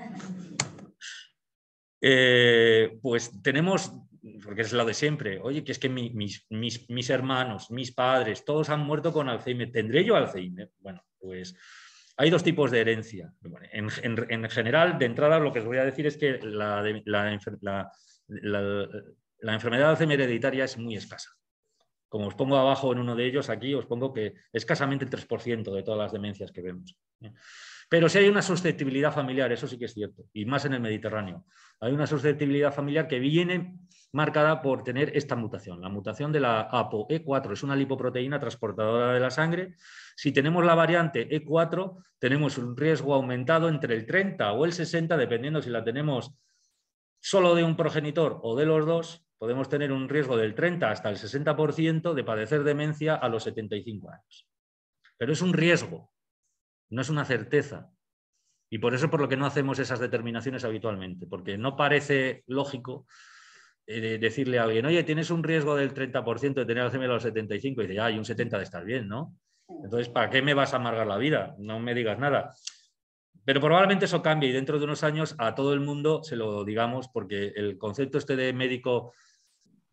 Pues tenemos, porque es lo de siempre, oye, que es que mis hermanos, mis padres, todos han muerto con Alzheimer. ¿Tendré yo Alzheimer? Bueno, pues hay dos tipos de herencia. En general, de entrada, lo que os voy a decir es que la enfermedad de Alzheimer hereditaria es muy escasa. Como os pongo abajo en uno de ellos, aquí os pongo que escasamente el 3% de todas las demencias que vemos. Pero sí hay una susceptibilidad familiar, eso sí que es cierto, y más en el Mediterráneo. Hay una susceptibilidad familiar que viene marcada por tener esta mutación, la mutación de la ApoE4, es una lipoproteína transportadora de la sangre. Si tenemos la variante E4, tenemos un riesgo aumentado entre el 30 o el 60, dependiendo si la tenemos solo de un progenitor o de los dos, podemos tener un riesgo del 30 hasta el 60% de padecer demencia a los 75 años. Pero es un riesgo, no es una certeza. Y por eso por lo que no hacemos esas determinaciones habitualmente, porque no parece lógico decirle a alguien, oye, tienes un riesgo del 30% de tener Alzheimer a los 75, y dice, hay un 70% de estar bien, ¿no? Entonces, ¿para qué me vas a amargar la vida? No me digas nada. Pero probablemente eso cambie y dentro de unos años a todo el mundo se lo digamos, porque el concepto este de médico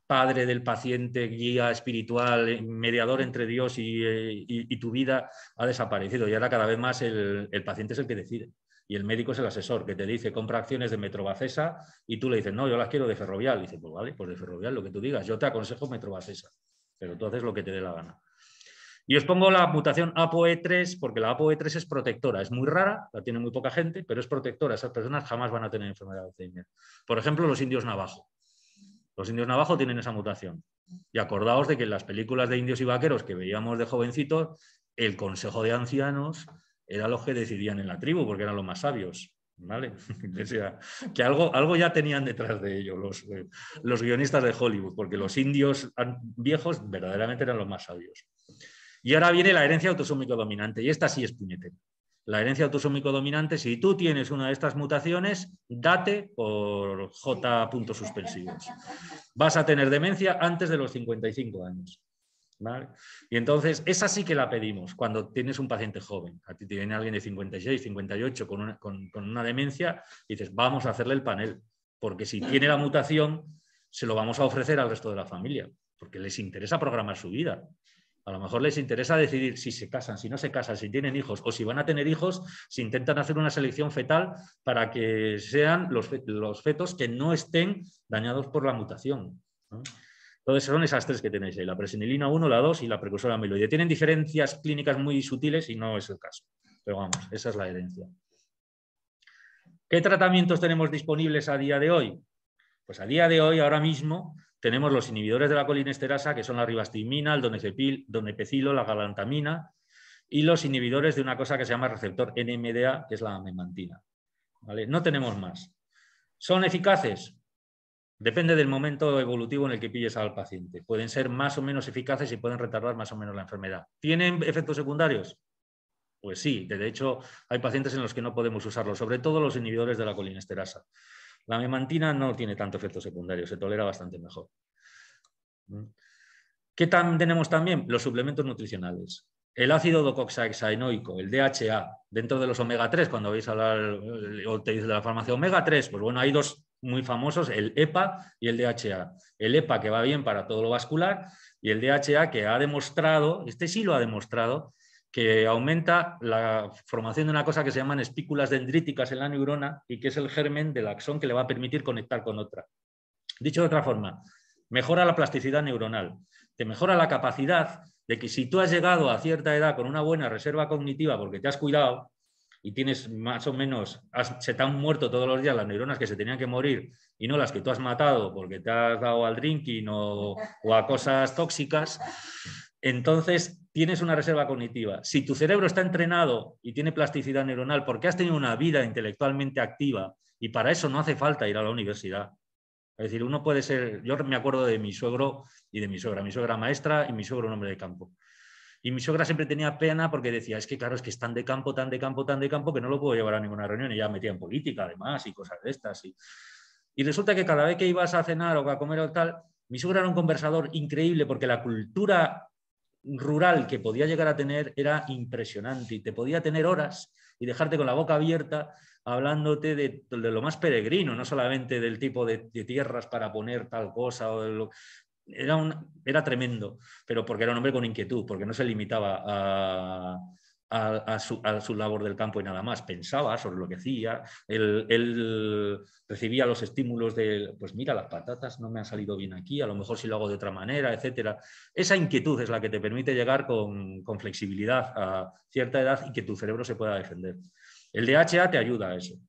padre del paciente, guía espiritual, mediador entre Dios y tu vida, ha desaparecido. Y ahora cada vez más el paciente es el que decide. Y el médico es el asesor, que te dice, compra acciones de Metrovacesa, y tú le dices, no, yo las quiero de Ferrovial. Y dice, pues vale, pues de Ferrovial, lo que tú digas. Yo te aconsejo Metrovacesa, pero tú haces lo que te dé la gana. Y os pongo la mutación ApoE3, porque la ApoE3 es protectora. Es muy rara, la tiene muy poca gente, pero es protectora. Esas personas jamás van a tener enfermedad de Alzheimer. Por ejemplo, los indios navajo. Los indios navajo tienen esa mutación. Y acordaos de que en las películas de indios y vaqueros que veíamos de jovencitos, el consejo de ancianos era los que decidían en la tribu, porque eran los más sabios. ¿Vale? O sea, que algo ya tenían detrás de ellos los guionistas de Hollywood, porque los indios viejos verdaderamente eran los más sabios. Y ahora viene la herencia autosómico dominante, y esta sí es puñetera. La herencia autosómico dominante, si tú tienes una de estas mutaciones, date por J puntos suspensivos. Vas a tener demencia antes de los 55 años. ¿Vale? Y entonces, esa sí que la pedimos cuando tienes un paciente joven. A ti te viene alguien de 56, 58 con una demencia, y dices, vamos a hacerle el panel, porque si tiene la mutación, se lo vamos a ofrecer al resto de la familia, porque les interesa programar su vida. A lo mejor les interesa decidir si se casan, si no se casan, si tienen hijos o si van a tener hijos, si intentan hacer una selección fetal para que sean los fetos que no estén dañados por la mutación, ¿no? Entonces son esas tres que tenéis ahí, la presenilina 1, la 2 y la precursora amiloide. Tienen diferencias clínicas muy sutiles y no es el caso. Pero vamos, esa es la herencia. ¿Qué tratamientos tenemos disponibles a día de hoy? Pues a día de hoy, ahora mismo, tenemos los inhibidores de la colinesterasa, que son la ribastimina, el donepecilo, la galantamina, y los inhibidores de una cosa que se llama receptor NMDA, que es la memantina. ¿Vale? No tenemos más. ¿Son eficaces? Depende del momento evolutivo en el que pilles al paciente. Pueden ser más o menos eficaces y pueden retardar más o menos la enfermedad. ¿Tienen efectos secundarios? Pues sí, de hecho hay pacientes en los que no podemos usarlos, sobre todo los inhibidores de la colinesterasa. La memantina no tiene tanto efecto secundario, se tolera bastante mejor. ¿Qué tenemos también? Los suplementos nutricionales. El ácido docoxaexaenoico, el DHA, dentro de los omega 3, cuando vais a hablar o te dice de la farmacia omega 3, pues bueno, hay dos muy famosos, el EPA y el DHA. El EPA que va bien para todo lo vascular y el DHA que ha demostrado, este sí lo ha demostrado, que aumenta la formación de una cosa que se llaman espículas dendríticas en la neurona y que es el germen del axón que le va a permitir conectar con otra. Dicho de otra forma, mejora la plasticidad neuronal, te mejora la capacidad de que si tú has llegado a cierta edad con una buena reserva cognitiva porque te has cuidado y tienes más o menos, se te han muerto todos los días las neuronas que se tenían que morir y no las que tú has matado porque te has dado al drinking o a cosas tóxicas, entonces tienes una reserva cognitiva. Si tu cerebro está entrenado y tiene plasticidad neuronal porque has tenido una vida intelectualmente activa y para eso no hace falta ir a la universidad. Es decir, uno puede ser, yo me acuerdo de mi suegro y de mi suegra maestra y mi suegro un hombre de campo. Y mi suegra siempre tenía pena porque decía, es que claro, es que es tan de campo, tan de campo, tan de campo que no lo puedo llevar a ninguna reunión y ya metía en política además y cosas de estas. Y resulta que cada vez que ibas a cenar o a comer o tal, mi suegra era un conversador increíble porque la cultura rural que podía llegar a tener era impresionante y te podía tener horas y dejarte con la boca abierta hablándote de lo más peregrino, no solamente del tipo de tierras para poner tal cosa o de lo... Era tremendo, pero porque era un hombre con inquietud, porque no se limitaba a su labor del campo y nada más. Pensaba sobre lo que hacía, él recibía los estímulos de, pues mira, las patatas no me han salido bien aquí, a lo mejor si lo hago de otra manera, etcétera. Esa inquietud es la que te permite llegar con flexibilidad a cierta edad y que tu cerebro se pueda defender. El DHA te ayuda a eso.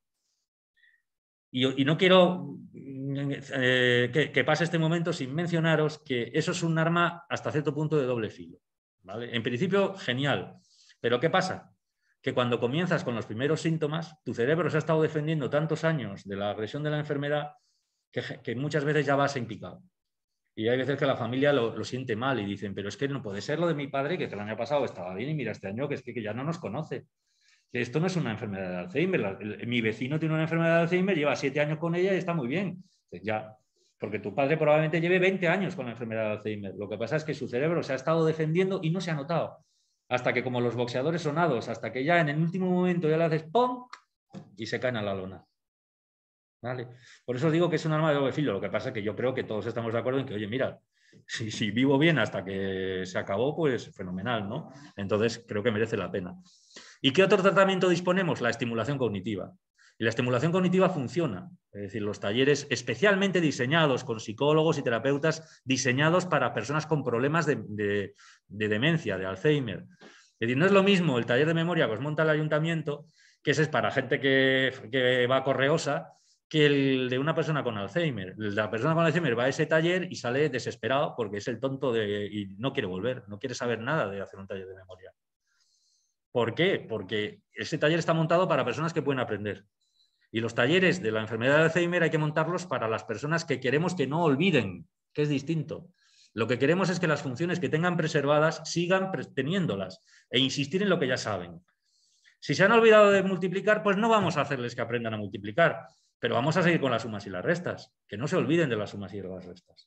Y no quiero que pase este momento sin mencionaros que eso es un arma hasta cierto punto de doble filo, ¿vale? En principio, genial. Pero ¿qué pasa? Que cuando comienzas con los primeros síntomas, tu cerebro se ha estado defendiendo tantos años de la agresión de la enfermedad que muchas veces ya vas en picado. Y hay veces que la familia lo siente mal y dicen, pero es que no puede ser lo de mi padre, que el año pasado estaba bien y mira este año que es que ya no nos conoce. Esto no es una enfermedad de Alzheimer. Mi vecino tiene una enfermedad de Alzheimer, lleva 7 años con ella y está muy bien. Entonces, ya, porque tu padre probablemente lleve 20 años con la enfermedad de Alzheimer. Lo que pasa es que su cerebro se ha estado defendiendo y no se ha notado. Hasta que, como los boxeadores sonados, hasta que ya en el último momento ya le haces ¡pum! Y se caen a la lona. ¿vale? Por eso os digo que es un arma de doble filo. Lo que pasa es que yo creo que todos estamos de acuerdo en que, oye, mira, si vivo bien hasta que se acabó, pues fenomenal, ¿no? Entonces creo que merece la pena. ¿Y qué otro tratamiento disponemos? La estimulación cognitiva. Y la estimulación cognitiva funciona. Es decir, los talleres especialmente diseñados con psicólogos y terapeutas diseñados para personas con problemas de demencia, de Alzheimer. Es decir, no es lo mismo el taller de memoria que os monta el ayuntamiento, que ese es para gente que va correosa, que el de una persona con Alzheimer. La persona con Alzheimer va a ese taller y sale desesperado porque es el tonto y no quiere volver, no quiere saber nada de hacer un taller de memoria. ¿Por qué? Porque ese taller está montado para personas que pueden aprender. Y los talleres de la enfermedad de Alzheimer hay que montarlos para las personas que queremos que no olviden, que es distinto. Lo que queremos es que las funciones que tengan preservadas sigan teniéndolas e insistir en lo que ya saben. Si se han olvidado de multiplicar, pues no vamos a hacerles que aprendan a multiplicar, pero vamos a seguir con las sumas y las restas, que no se olviden de las sumas y las restas.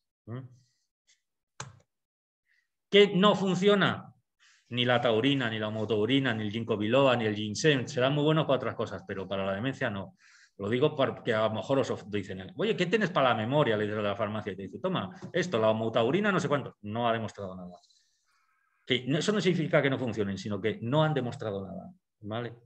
¿Qué no funciona? Ni la taurina, ni la homotaurina, ni el ginkgo biloba, ni el ginseng. Serán muy buenos para otras cosas, pero para la demencia no. Lo digo porque a lo mejor os dicen, oye, ¿qué tienes para la memoria? Le dice de la farmacia y te dice, toma, esto, la homotaurina, no sé cuánto. No ha demostrado nada. Que eso no significa que no funcionen, sino que no han demostrado nada. ¿Vale?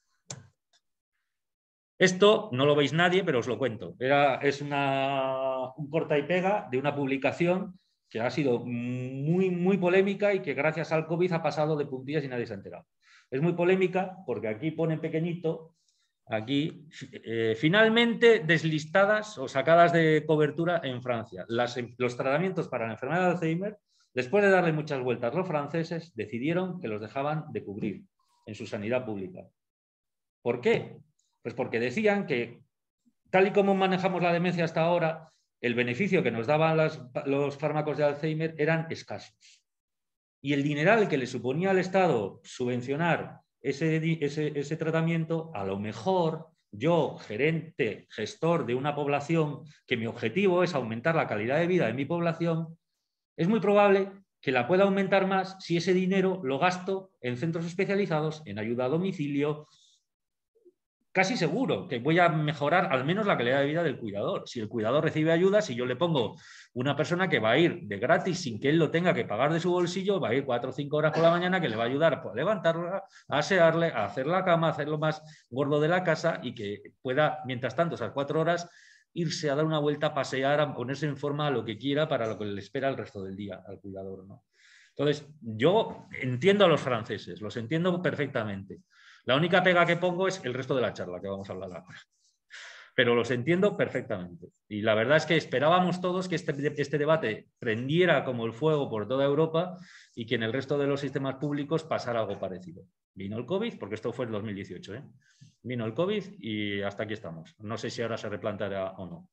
Esto no lo veis nadie, pero os lo cuento. Es un corta y pega de una publicación que ha sido muy polémica y que gracias al COVID ha pasado de puntillas y nadie se ha enterado. Es muy polémica porque aquí pone pequeñito, aquí, finalmente deslistadas o sacadas de cobertura en Francia. Los tratamientos para la enfermedad de Alzheimer, después de darle muchas vueltas, los franceses decidieron que los dejaban de cubrir en su sanidad pública. ¿Por qué? Pues porque decían que, tal y como manejamos la demencia hasta ahora, el beneficio que nos daban los fármacos de Alzheimer eran escasos. Y el dineral que le suponía al Estado subvencionar ese tratamiento, a lo mejor yo, gestor de una población, que mi objetivo es aumentar la calidad de vida de mi población, es muy probable que la pueda aumentar más si ese dinero lo gasto en centros especializados, en ayuda a domicilio. Casi seguro que voy a mejorar al menos la calidad de vida del cuidador. Si el cuidador recibe ayuda, si yo le pongo una persona que va a ir de gratis sin que él lo tenga que pagar de su bolsillo, va a ir 4 o 5 horas por la mañana, que le va a ayudar a levantarla, a asearle, a hacer la cama, a hacerlo más gordo de la casa y que pueda, mientras tanto, esas 4 horas, irse a dar una vuelta, a pasear, a ponerse en forma a lo que quiera para lo que le espera el resto del día al cuidador, ¿no? Entonces, yo entiendo a los franceses, los entiendo perfectamente. La única pega que pongo es el resto de la charla que vamos a hablar ahora. Pero los entiendo perfectamente. Y la verdad es que esperábamos todos que este debate prendiera como el fuego por toda Europa y que en el resto de los sistemas públicos pasara algo parecido. Vino el COVID, porque esto fue en 2018, ¿eh? Vino el COVID y hasta aquí estamos. No sé si ahora se replanteará o no.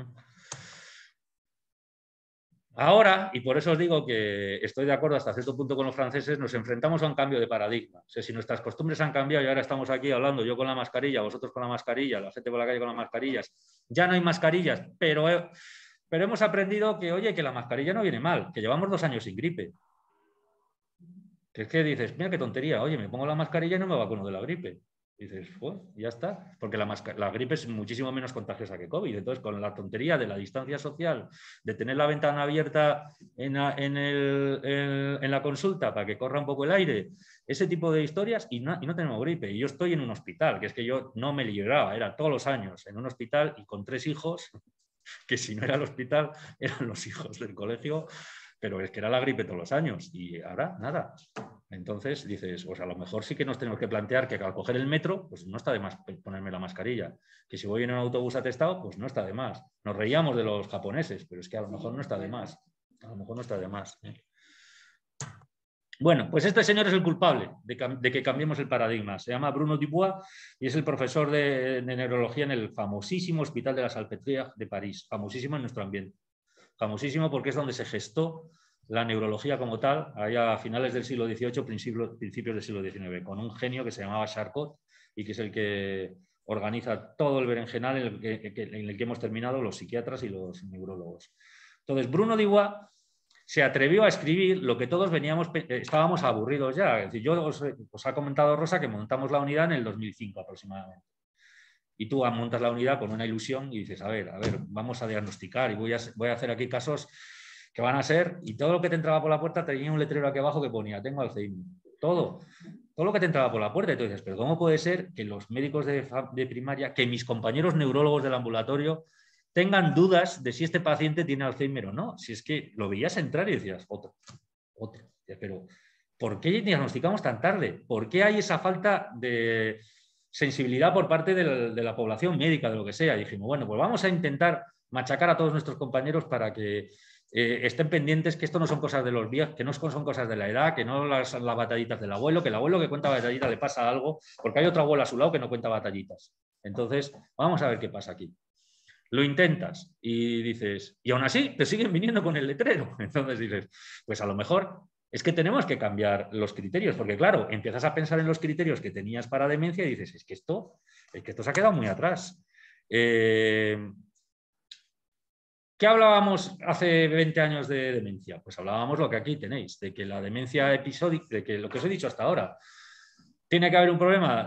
Ahora, y por eso os digo que estoy de acuerdo hasta cierto punto con los franceses, nos enfrentamos a un cambio de paradigma. O sea, si nuestras costumbres han cambiado y ahora estamos aquí hablando, yo con la mascarilla, vosotros con la mascarilla, la gente por la calle con las mascarillas, ya no hay mascarillas, pero hemos aprendido que, oye, que la mascarilla no viene mal, que llevamos 2 años sin gripe. Que es que dices, mira qué tontería, oye, me pongo la mascarilla y no me vacuno de la gripe. Y dices, pues ya está, porque la gripe es muchísimo menos contagiosa que COVID. Entonces, con la tontería de la distancia social, de tener la ventana abierta en la consulta para que corra un poco el aire, ese tipo de historias, y no tenemos gripe. Y yo estoy en un hospital, que es que yo no me libraba, era todos los años en un hospital y con 3 hijos, que si no era el hospital, eran los hijos del colegio, pero es que era la gripe todos los años y ahora nada. Entonces dices, pues a lo mejor sí que nos tenemos que plantear que al coger el metro, pues no está de más ponerme la mascarilla. Que si voy en un autobús atestado, pues no está de más. Nos reíamos de los japoneses, pero es que a lo mejor no está de más. A lo mejor no está de más. Bueno, pues este señor es el culpable de que cambiemos el paradigma. Se llama Bruno Dubois y es el profesor de neurología en el famosísimo Hospital de la Salpêtrière de París. Famosísimo en nuestro ambiente. Famosísimo porque es donde se gestó la neurología como tal, allá a finales del siglo XVIII, principios del siglo XIX, con un genio que se llamaba Charcot y que es el que organiza todo el berenjenal en el que hemos terminado los psiquiatras y los neurólogos. Entonces, Bruno Dubois se atrevió a escribir lo que todos estábamos aburridos ya. Es decir, yo os ha comentado Rosa que montamos la unidad en el 2005 aproximadamente. y tú montas la unidad con una ilusión y dices, a ver, vamos a diagnosticar y voy a hacer aquí casos que van a ser, y todo lo que te entraba por la puerta tenía un letrero aquí abajo que ponía, tengo Alzheimer. Todo lo que te entraba por la puerta. Y tú dices, pero ¿cómo puede ser que los médicos de primaria, que mis compañeros neurólogos del ambulatorio tengan dudas de si este paciente tiene Alzheimer o no? Si es que lo veías entrar y decías, otro. Pero ¿por qué diagnosticamos tan tarde? ¿Por qué hay esa falta de sensibilidad por parte de la población médica, de lo que sea? Y dijimos, bueno, pues vamos a intentar machacar a todos nuestros compañeros para que estén pendientes que esto no son cosas de los días, que no son cosas de la edad, que no las batallitas del abuelo, que el abuelo que cuenta batallitas le pasa algo, porque hay otro abuelo a su lado que no cuenta batallitas. Entonces, vamos a ver qué pasa aquí. Lo intentas y dices, y aún así te siguen viniendo con el letrero. Entonces dices, pues a lo mejor es que tenemos que cambiar los criterios, porque claro, empiezas a pensar en los criterios que tenías para demencia y dices, es que esto se ha quedado muy atrás. ¿Qué hablábamos hace 20 años de demencia? Pues hablábamos lo que aquí tenéis, de que la demencia episódica, de que lo que os he dicho hasta ahora, tiene que haber un problema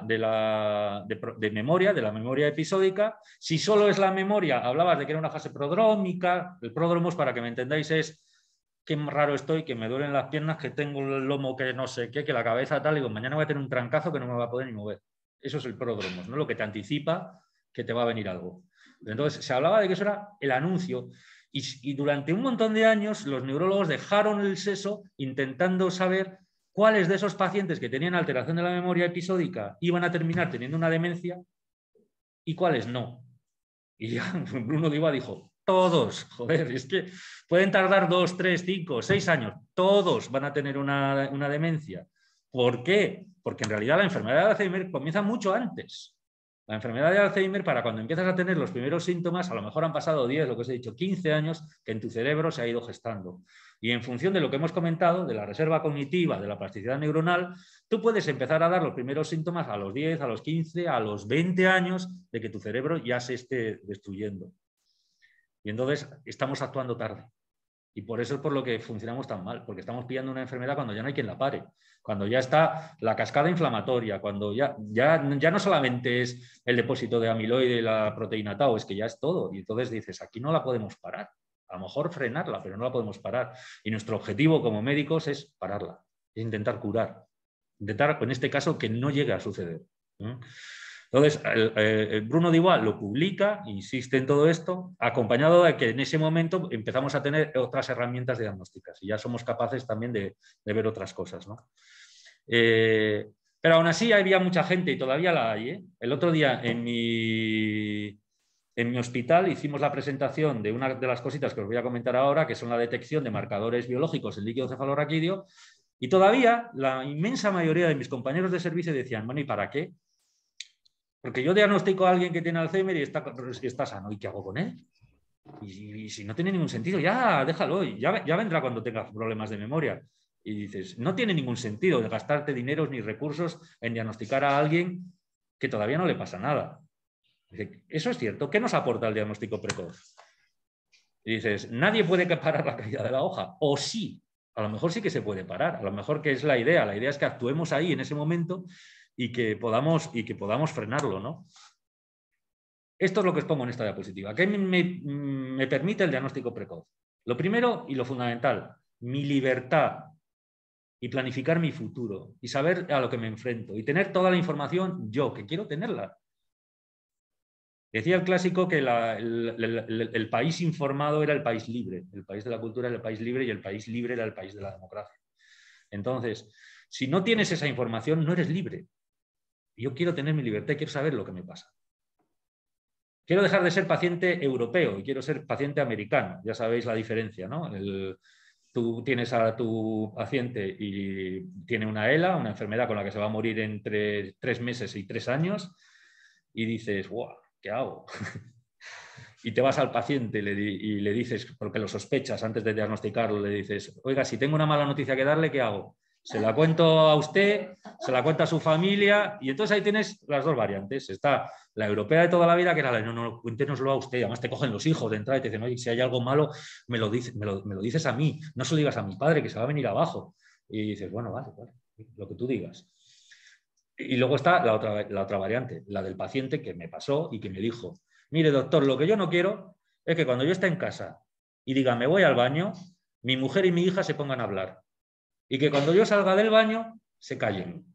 de memoria, de la memoria episódica. Si solo es la memoria, hablabas de que era una fase prodrómica. El pródromos, para que me entendáis, es qué raro estoy, que me duelen las piernas, que tengo el lomo que no sé qué, que la cabeza tal, y digo, mañana voy a tener un trancazo que no me va a poder ni mover. Eso es el pródromos, ¿no? Lo que te anticipa que te va a venir algo. Entonces, se hablaba de que eso era el anuncio y durante un montón de años los neurólogos dejaron el seso intentando saber cuáles de esos pacientes que tenían alteración de la memoria episódica iban a terminar teniendo una demencia y cuáles no. Y ya Bruno Diva dijo, todos, joder, es que pueden tardar 2, 3, 5, 6 años, todos van a tener una demencia. ¿Por qué? Porque en realidad la enfermedad de Alzheimer comienza mucho antes. La enfermedad de Alzheimer, para cuando empiezas a tener los primeros síntomas, a lo mejor han pasado 10, lo que os he dicho, 15 años que en tu cerebro se ha ido gestando. Y en función de lo que hemos comentado, de la reserva cognitiva, de la plasticidad neuronal, tú puedes empezar a dar los primeros síntomas a los 10, a los 15, a los 20 años de que tu cerebro ya se esté destruyendo. Y entonces estamos actuando tarde. Y por eso es por lo que funcionamos tan mal, porque estamos pillando una enfermedad cuando ya no hay quien la pare, cuando ya está la cascada inflamatoria, cuando ya no solamente es el depósito de amiloide y la proteína tau, es que ya es todo. Y entonces dices, aquí no la podemos parar. A lo mejor frenarla, pero no la podemos parar. Y nuestro objetivo como médicos es pararla, es intentar curar. Intentar, en este caso, que no llegue a suceder. Entonces, Bruno Diva lo publica, insiste en todo esto, acompañado de que en ese momento empezamos a tener otras herramientas diagnósticas y ya somos capaces también de ver otras cosas, ¿no? Pero aún así había mucha gente y todavía la hay, ¿eh? El otro día en mi hospital hicimos la presentación de una de las cositas que os voy a comentar ahora, que son la detección de marcadores biológicos en líquido cefalorraquídeo, y todavía la inmensa mayoría de mis compañeros de servicio decían, bueno, ¿y para qué? Porque yo diagnostico a alguien que tiene Alzheimer y está sano. ¿Y qué hago con él? Y si no tiene ningún sentido, ya déjalo. Ya vendrá cuando tenga problemas de memoria. Y dices, no tiene ningún sentido de gastarte dineros ni recursos en diagnosticar a alguien que todavía no le pasa nada. Dice, eso es cierto. ¿Qué nos aporta el diagnóstico precoz? Y dices, nadie puede parar la caída de la hoja. O sí, a lo mejor sí que se puede parar. A lo mejor que es la idea. La idea es que actuemos ahí en ese momento y que podamos frenarlo, ¿no? Esto es lo que os pongo en esta diapositiva. ¿Qué me permite el diagnóstico precoz? Lo primero y lo fundamental, mi libertad y planificar mi futuro y saber a lo que me enfrento y tener toda la información yo, que quiero tenerla. Decía el clásico que el país informado era el país libre, el país de la cultura era el país libre y el país libre era el país de la democracia. Entonces, si no tienes esa información, no eres libre. Yo quiero tener mi libertad y quiero saber lo que me pasa. Quiero dejar de ser paciente europeo y quiero ser paciente americano. Ya sabéis la diferencia, ¿no? Tú tienes a tu paciente y tiene una ELA, una enfermedad con la que se va a morir entre 3 meses y 3 años y dices, ¡guau! ¿Qué hago? Y te vas al paciente y le dices, porque lo sospechas antes de diagnosticarlo, le dices, oiga, si tengo una mala noticia que darle, ¿qué hago? Se la cuento a usted, se la cuenta a su familia y entonces ahí tienes las dos variantes. Está la europea de toda la vida, que era la no, cuéntenoslo a usted. Además te cogen los hijos de entrada y te dicen, oye, si hay algo malo, me lo dices a mí, no se lo digas a mi padre, que se va a venir abajo. Y dices, bueno, vale, lo que tú digas. Y luego está la otra variante, la del paciente que me pasó y que me dijo, mire doctor, lo que yo no quiero es que cuando yo esté en casa y diga me voy al baño, mi mujer y mi hija se pongan a hablar. Y que cuando yo salga del baño se callen.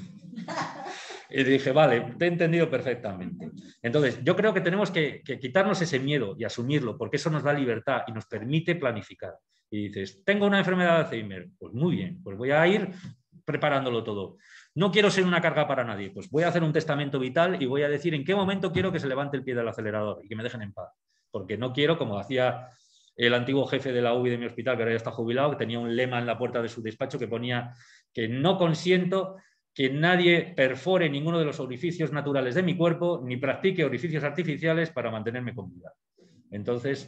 Y dije, vale, te he entendido perfectamente. Entonces, yo creo que tenemos que quitarnos ese miedo y asumirlo, porque eso nos da libertad y nos permite planificar. Y dices, tengo una enfermedad de Alzheimer. Pues muy bien, pues voy a ir preparándolo todo. No quiero ser una carga para nadie, pues voy a hacer un testamento vital y voy a decir en qué momento quiero que se levante el pie del acelerador y que me dejen en paz. Porque no quiero, como hacía el antiguo jefe de la UBI de mi hospital, que ahora ya está jubilado, que tenía un lema en la puerta de su despacho que ponía que no consiento que nadie perfore ninguno de los orificios naturales de mi cuerpo ni practique orificios artificiales para mantenerme con vida. Entonces,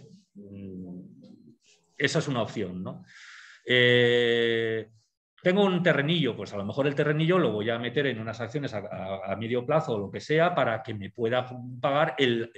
esa es una opción, ¿no? Tengo un terrenillo, pues a lo mejor el terrenillo lo voy a meter en unas acciones a medio plazo o lo que sea para que me pueda pagar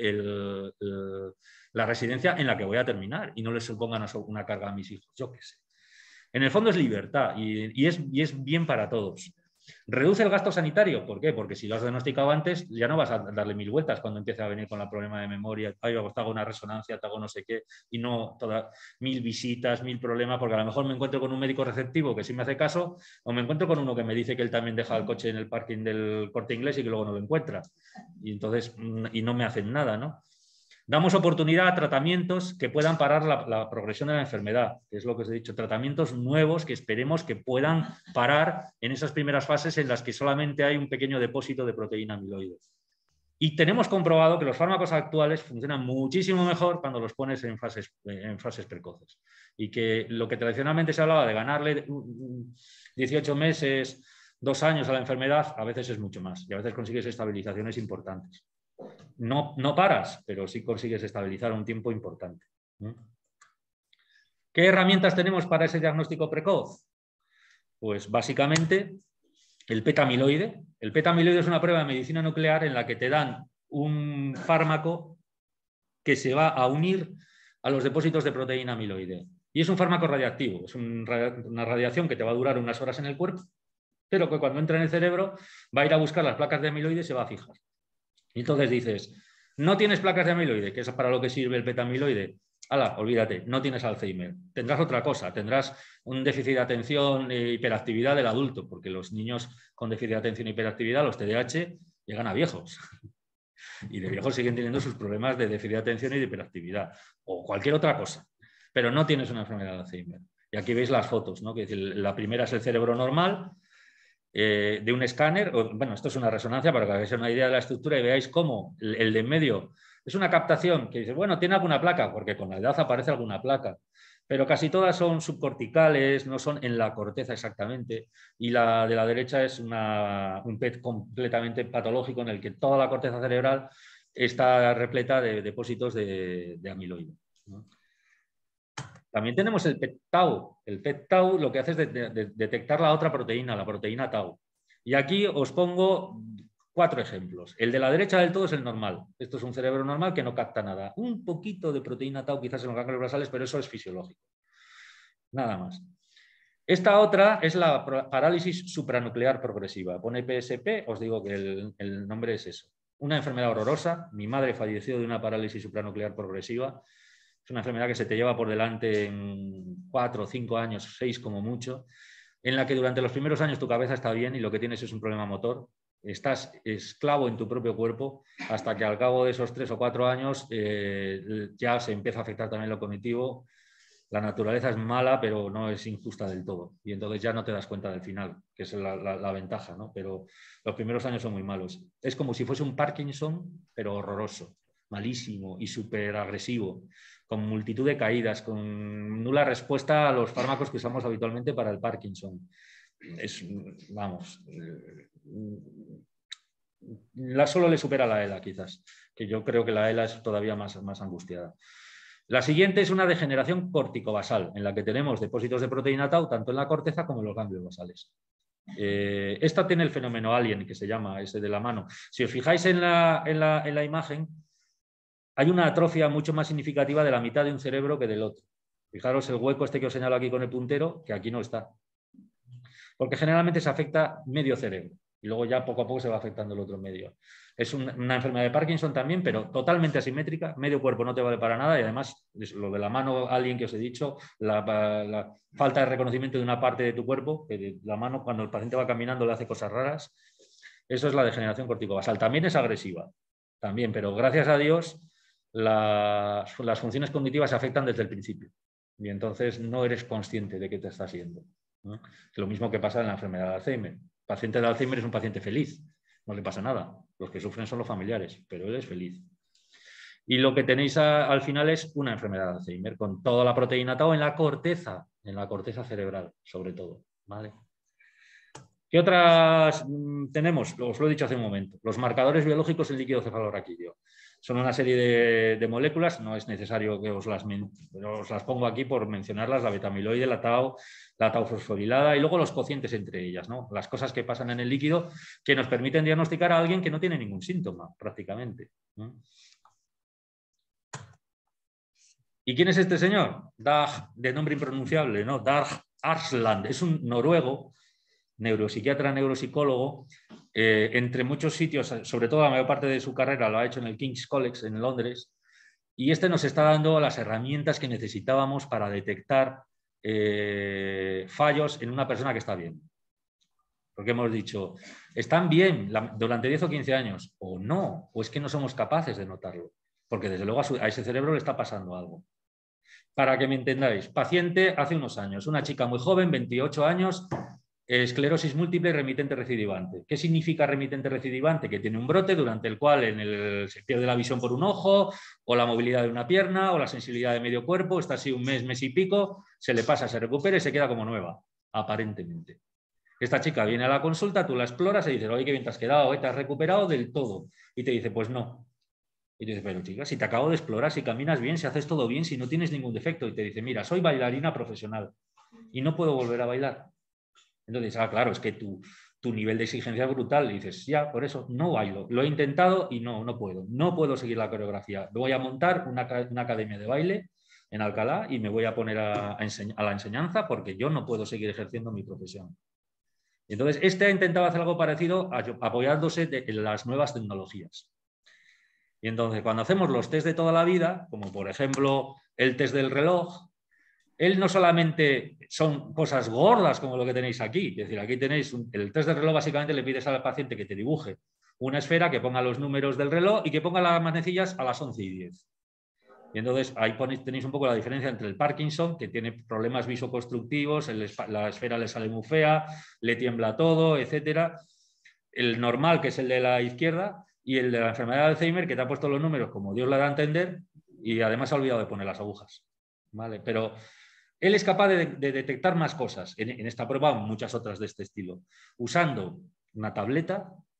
la residencia en la que voy a terminar y no les supongan una carga a mis hijos, yo qué sé. En el fondo es libertad y es bien para todos. Reduce el gasto sanitario, ¿por qué? Porque si lo has diagnosticado antes, ya no vas a darle 1000 vueltas cuando empiece a venir con el problema de memoria. Ay, te hago una resonancia, te hago no sé qué, y no todas 1000 visitas, 1000 problemas, porque a lo mejor me encuentro con un médico receptivo que sí me hace caso, o me encuentro con uno que me dice que él también deja el coche en el parking del Corte Inglés y que luego no lo encuentra. Y entonces, y no me hacen nada, ¿no? Damos oportunidad a tratamientos que puedan parar la progresión de la enfermedad, que es lo que os he dicho, tratamientos nuevos que esperemos que puedan parar en esas primeras fases en las que solamente hay un pequeño depósito de proteína amiloide. Y tenemos comprobado que los fármacos actuales funcionan muchísimo mejor cuando los pones en fases precoces. Y que lo que tradicionalmente se hablaba de ganarle 18 meses, 2 años a la enfermedad, a veces es mucho más. Y a veces consigues estabilizaciones importantes. No paras, pero sí consigues estabilizar un tiempo importante. ¿Qué herramientas tenemos para ese diagnóstico precoz? Pues básicamente el PET-amiloide. El PET-amiloide es una prueba de medicina nuclear en la que te dan un fármaco que se va a unir a los depósitos de proteína amiloide. Y es un fármaco radiactivo, es una radiación que te va a durar unas horas en el cuerpo, pero que cuando entra en el cerebro va a ir a buscar las placas de amiloide y se va a fijar. Y entonces dices, no tienes placas de amiloide, que es para lo que sirve el PET-amiloide. Ala, olvídate, no tienes Alzheimer. Tendrás otra cosa, tendrás un déficit de atención e hiperactividad del adulto, porque los niños con déficit de atención e hiperactividad, los TDAH, llegan a viejos. Y de viejos siguen teniendo sus problemas de déficit de atención y de hiperactividad, o cualquier otra cosa. Pero no tienes una enfermedad de Alzheimer. Y aquí veis las fotos, ¿no? Que la primera es el cerebro normal, de un escáner, bueno, esto es una resonancia para que hagáis una idea de la estructura y veáis cómo el de en medio es una captación que dice, bueno, tiene alguna placa, porque con la edad aparece alguna placa, pero casi todas son subcorticales, no son en la corteza exactamente, y la de la derecha es un PET completamente patológico en el que toda la corteza cerebral está repleta de depósitos de amiloide, ¿no? También tenemos el PET-tau. El PET-tau lo que hace es detectar la otra proteína, la proteína tau. Y aquí os pongo 4 ejemplos. El de la derecha del todo es el normal. Esto es un cerebro normal que no capta nada. Un poquito de proteína tau quizás en los ganglios basales, pero eso es fisiológico. Nada más. Esta otra es la parálisis supranuclear progresiva. Pone PSP, os digo que el nombre es eso. Una enfermedad horrorosa. Mi madre falleció de una parálisis supranuclear progresiva. Es una enfermedad que se te lleva por delante en 4 o 5 años, 6 como mucho, en la que durante los primeros años tu cabeza está bien y lo que tienes es un problema motor. Estás esclavo en tu propio cuerpo hasta que al cabo de esos 3 o 4 años ya se empieza a afectar también lo cognitivo. La naturaleza es mala, pero no es injusta del todo. Y entonces ya no te das cuenta del final, que es la ventaja, ¿no? Pero los primeros años son muy malos. Es como si fuese un Parkinson, pero horroroso, malísimo y súper agresivo, con multitud de caídas, con nula respuesta a los fármacos que usamos habitualmente para el Parkinson. Vamos, solo le supera la ELA quizás, que yo creo que la ELA es todavía más angustiada. La siguiente es una degeneración corticobasal, en la que tenemos depósitos de proteína tau tanto en la corteza como en los ganglios basales. Esta tiene el fenómeno alien, que se llama ese de la mano. Si os fijáis en la imagen, hay una atrofia mucho más significativa de la mitad de un cerebro que del otro. Fijaros el hueco este que os señalo aquí con el puntero, que aquí no está. Porque generalmente se afecta medio cerebro. y luego ya poco a poco se va afectando el otro medio. Es una enfermedad de Parkinson también, pero totalmente asimétrica, medio cuerpo no te vale para nada y además lo de la mano, alguien que os he dicho, la falta de reconocimiento de una parte de tu cuerpo, que la mano cuando el paciente va caminando le hace cosas raras, eso es la degeneración corticobasal. También es agresiva, también, pero gracias a Dios las funciones cognitivas se afectan desde el principio y entonces no eres consciente de qué te está haciendo, ¿no? Es lo mismo que pasa en la enfermedad de Alzheimer. El paciente de Alzheimer es un paciente feliz, no le pasa nada. Los que sufren son los familiares, pero él es feliz. Y lo que tenéis al final es una enfermedad de Alzheimer con toda la proteína tau en la corteza cerebral, sobre todo, ¿vale? ¿Qué otras tenemos? Os lo he dicho hace un momento. Los marcadores biológicos en líquido cefalorraquídeo. Son una serie de moléculas, no es necesario que os las pongo aquí por mencionarlas, la betamiloide, la tau fosforilada y luego los cocientes entre ellas, ¿no? Las cosas que pasan en el líquido que nos permiten diagnosticar a alguien que no tiene ningún síntoma, prácticamente, ¿no? ¿Y quién es este señor? Dag, de nombre impronunciable, ¿no? Dag Arsland, es un noruego, neuropsiquiatra, neuropsicólogo, entre muchos sitios, sobre todo la mayor parte de su carrera lo ha hecho en el King's College en Londres, y este nos está dando las herramientas que necesitábamos para detectar fallos en una persona que está bien. Porque hemos dicho, están bien durante 10 o 15 años, o no, o es que no somos capaces de notarlo, porque desde luego a ese cerebro le está pasando algo. Para que me entendáis, paciente hace unos años, una chica muy joven, 28 años, esclerosis múltiple remitente recidivante. ¿Qué significa remitente recidivante? Que tiene un brote durante el cual se pierde la visión por un ojo, o la movilidad de una pierna, o la sensibilidad de medio cuerpo, está así un mes, mes y pico, se le pasa, se recupera y se queda como nueva, aparentemente. Esta chica viene a la consulta, tú la exploras y dices, oye, qué bien te has quedado, te has recuperado del todo. Y te dice, pues no. Y te dice, pero chica, si te acabo de explorar, si caminas bien, si haces todo bien, si no tienes ningún defecto. Y te dice, mira, soy bailarina profesional y no puedo volver a bailar. Entonces, claro, es que tu nivel de exigencia es brutal. Y dices, ya, por eso no bailo. Lo he intentado y no puedo. No puedo seguir la coreografía. Voy a montar una academia de baile en Alcalá y me voy a poner a la enseñanza porque yo no puedo seguir ejerciendo mi profesión. Y entonces, este ha intentado hacer algo parecido apoyándose en las nuevas tecnologías. Y entonces, cuando hacemos los test de toda la vida, como por ejemplo el test del reloj, él no solamente son cosas gordas como lo que tenéis aquí, es decir, aquí tenéis el test del reloj, básicamente le pides al paciente que te dibuje una esfera, que ponga los números del reloj y que ponga las manecillas a las 11:10. Y entonces ahí tenéis un poco la diferencia entre el Parkinson, que tiene problemas visoconstructivos, la esfera le sale muy fea, le tiembla todo, etcétera. El normal, que es el de la izquierda, y el de la enfermedad de Alzheimer, que te ha puesto los números como Dios le da a entender y además ha olvidado de poner las agujas, ¿vale? Pero él es capaz de detectar más cosas en esta prueba, muchas otras de este estilo, usando una tablet,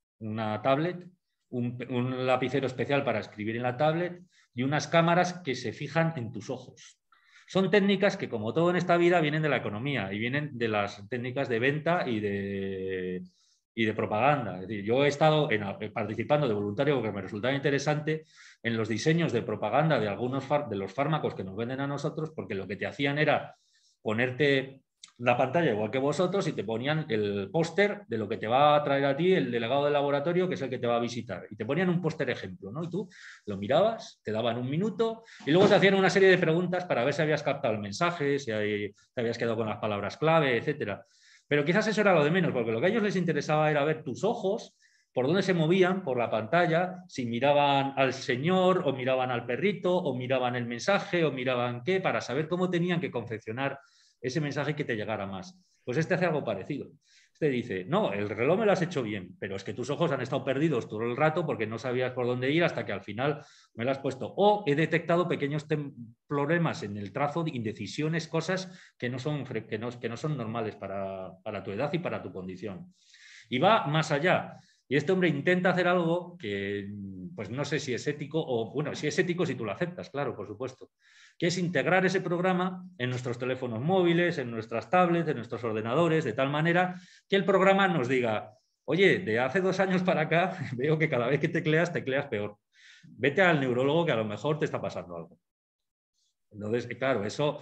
un lapicero especial para escribir en la tablet y unas cámaras que se fijan en tus ojos. Son técnicas que, como todo en esta vida, vienen de la economía y vienen de las técnicas de venta y de propaganda. Es decir, yo he estado participando de voluntario porque me resultaba interesante en los diseños de propaganda de algunos de los fármacos que nos venden a nosotros, porque lo que te hacían era ponerte la pantalla igual que vosotros y te ponían el póster de lo que te va a traer a ti el delegado del laboratorio, que es el que te va a visitar. Y te ponían un póster ejemplo, ¿no? Y tú lo mirabas, te daban un minuto y luego te hacían una serie de preguntas para ver si habías captado el mensaje, si te habías quedado con las palabras clave, etcétera. Pero quizás eso era lo de menos, porque lo que a ellos les interesaba era ver tus ojos, por dónde se movían por la pantalla, si miraban al señor o miraban al perrito o miraban el mensaje o miraban qué, para saber cómo tenían que confeccionar ese mensaje que te llegara más. Pues este hace algo parecido. Este dice, no, el reloj me lo has hecho bien, pero es que tus ojos han estado perdidos todo el rato porque no sabías por dónde ir hasta que al final me lo has puesto. O he detectado pequeños problemas en el trazo, indecisiones, cosas que no son normales para tu edad y para tu condición. Y va más allá. Y este hombre intenta hacer algo que, pues no sé si es ético o, bueno, si es ético si tú lo aceptas, claro, por supuesto, que es integrar ese programa en nuestros teléfonos móviles, en nuestras tablets, en nuestros ordenadores, de tal manera que el programa nos diga, oye, de hace 2 años para acá veo que cada vez que tecleas peor. Vete al neurólogo que a lo mejor te está pasando algo. Entonces, claro, eso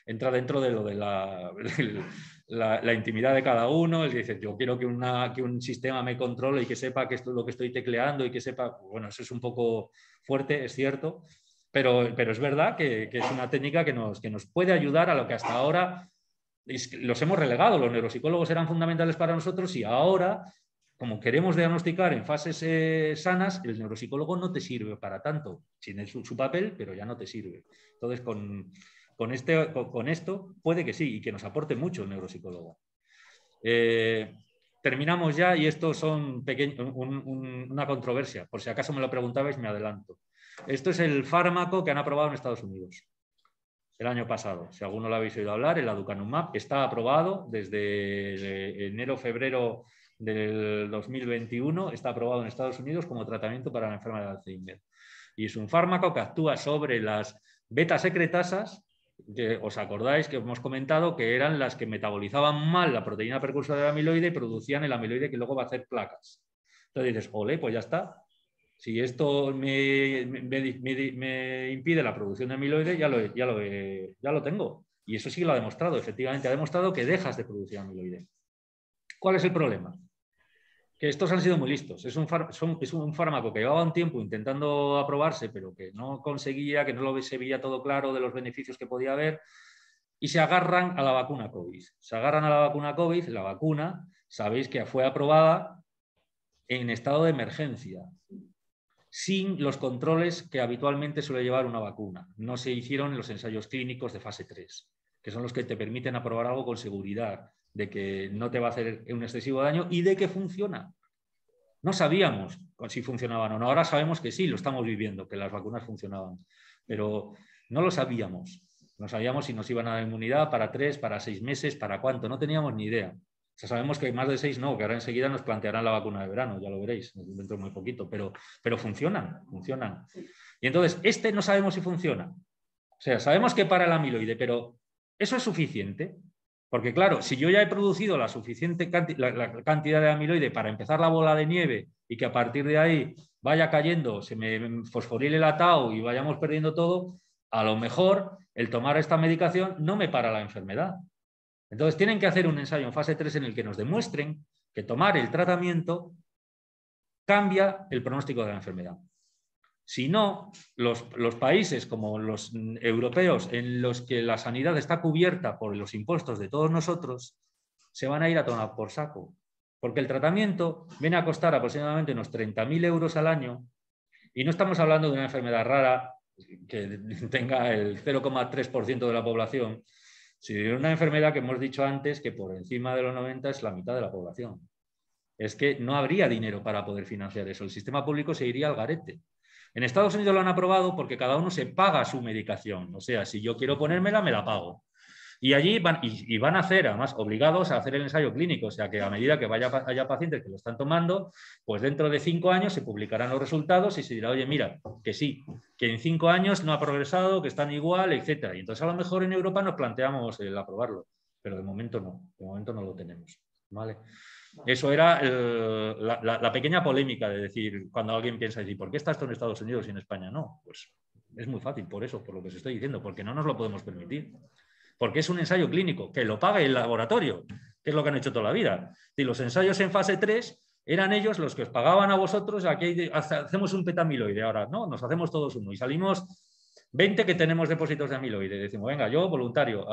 entra dentro de lo de la intimidad de cada uno. Él dice, yo quiero que un sistema me controle y que sepa que esto es lo que estoy tecleando y que sepa, bueno, eso es un poco fuerte, es cierto, pero es verdad que es una técnica que nos puede ayudar a lo que hasta ahora los hemos relegado. Los neuropsicólogos eran fundamentales para nosotros y ahora, como queremos diagnosticar en fases sanas, el neuropsicólogo no te sirve para tanto. Tiene su papel, pero ya no te sirve. Entonces, con esto puede que sí y que nos aporte mucho el neuropsicólogo. Terminamos ya y esto son una controversia. Por si acaso me lo preguntabais, me adelanto. Esto es el fármaco que han aprobado en Estados Unidos el año pasado. Si alguno lo habéis oído hablar, el aducanumab está aprobado desde enero, febrero del 2021, está aprobado en Estados Unidos como tratamiento para la enfermedad de Alzheimer. Y es un fármaco que actúa sobre las beta-secretasas, que os acordáis que hemos comentado que eran las que metabolizaban mal la proteína precursora del amiloide y producían el amiloide que luego va a hacer placas. Entonces dices, ole, pues ya está. Si esto me impide la producción de amiloide, ya lo tengo. Y eso sí lo ha demostrado, efectivamente. Ha demostrado que dejas de producir amiloide. ¿Cuál es el problema? Que estos han sido muy listos. Es un fármaco que llevaba un tiempo intentando aprobarse, pero que no conseguía, que no se veía todo claro de los beneficios que podía haber, y se agarran a la vacuna COVID. Se agarran a la vacuna COVID. La vacuna, sabéis que fue aprobada en estado de emergencia, sin los controles que habitualmente suele llevar una vacuna. No se hicieron los ensayos clínicos de fase 3, que son los que te permiten aprobar algo con seguridad, de que no te va a hacer un excesivo daño y de que funciona. No sabíamos si funcionaban o no. Ahora sabemos que sí, lo estamos viviendo, que las vacunas funcionaban, pero no lo sabíamos. No sabíamos si nos iban a dar inmunidad para 3, para 6 meses, para cuánto. No teníamos ni idea. O sea, sabemos que hay más de 6 no, que ahora enseguida nos plantearán la vacuna de verano, ya lo veréis dentro de muy poquito, pero funcionan. Y entonces, no sabemos si funciona. O sea, sabemos que para el amiloide, pero ¿eso es suficiente? Porque claro, si yo ya he producido la suficiente la cantidad de amiloide para empezar la bola de nieve y que a partir de ahí vaya cayendo, se me fosforile la tau y vayamos perdiendo todo, a lo mejor el tomar esta medicación no me para la enfermedad. Entonces tienen que hacer un ensayo en fase 3 en el que nos demuestren que tomar el tratamiento cambia el pronóstico de la enfermedad. Si no, los países como los europeos, en los que la sanidad está cubierta por los impuestos de todos nosotros, se van a ir a tomar por saco. Porque el tratamiento viene a costar aproximadamente unos 30.000 euros al año y no estamos hablando de una enfermedad rara que tenga el 0,3% de la población, sino de una enfermedad que hemos dicho antes que por encima de los 90 es la mitad de la población. Es que no habría dinero para poder financiar eso. El sistema público se iría al garete. En Estados Unidos lo han aprobado porque cada uno se paga su medicación. O sea, si yo quiero ponérmela, me la pago. Y allí van a hacer, además, obligados a hacer el ensayo clínico. O sea, que a medida que haya pacientes que lo están tomando, pues dentro de 5 años se publicarán los resultados y se dirá, oye, mira, que sí, que en 5 años no ha progresado, que están igual, etc. Y entonces a lo mejor en Europa nos planteamos el aprobarlo. Pero de momento no lo tenemos. ¿Vale? Eso era la pequeña polémica de decir, cuando alguien piensa, decir, ¿por qué está esto en Estados Unidos y en España no? Pues es muy fácil, por eso, por lo que os estoy diciendo, porque no nos lo podemos permitir. Porque es un ensayo clínico, que lo paga el laboratorio, que es lo que han hecho toda la vida. Y los ensayos en fase 3 eran ellos los que os pagaban a vosotros, aquí hacemos un petamiloide, ahora no, nos hacemos todos uno y salimos 20 que tenemos depósitos de amiloide. Decimos, venga, yo voluntario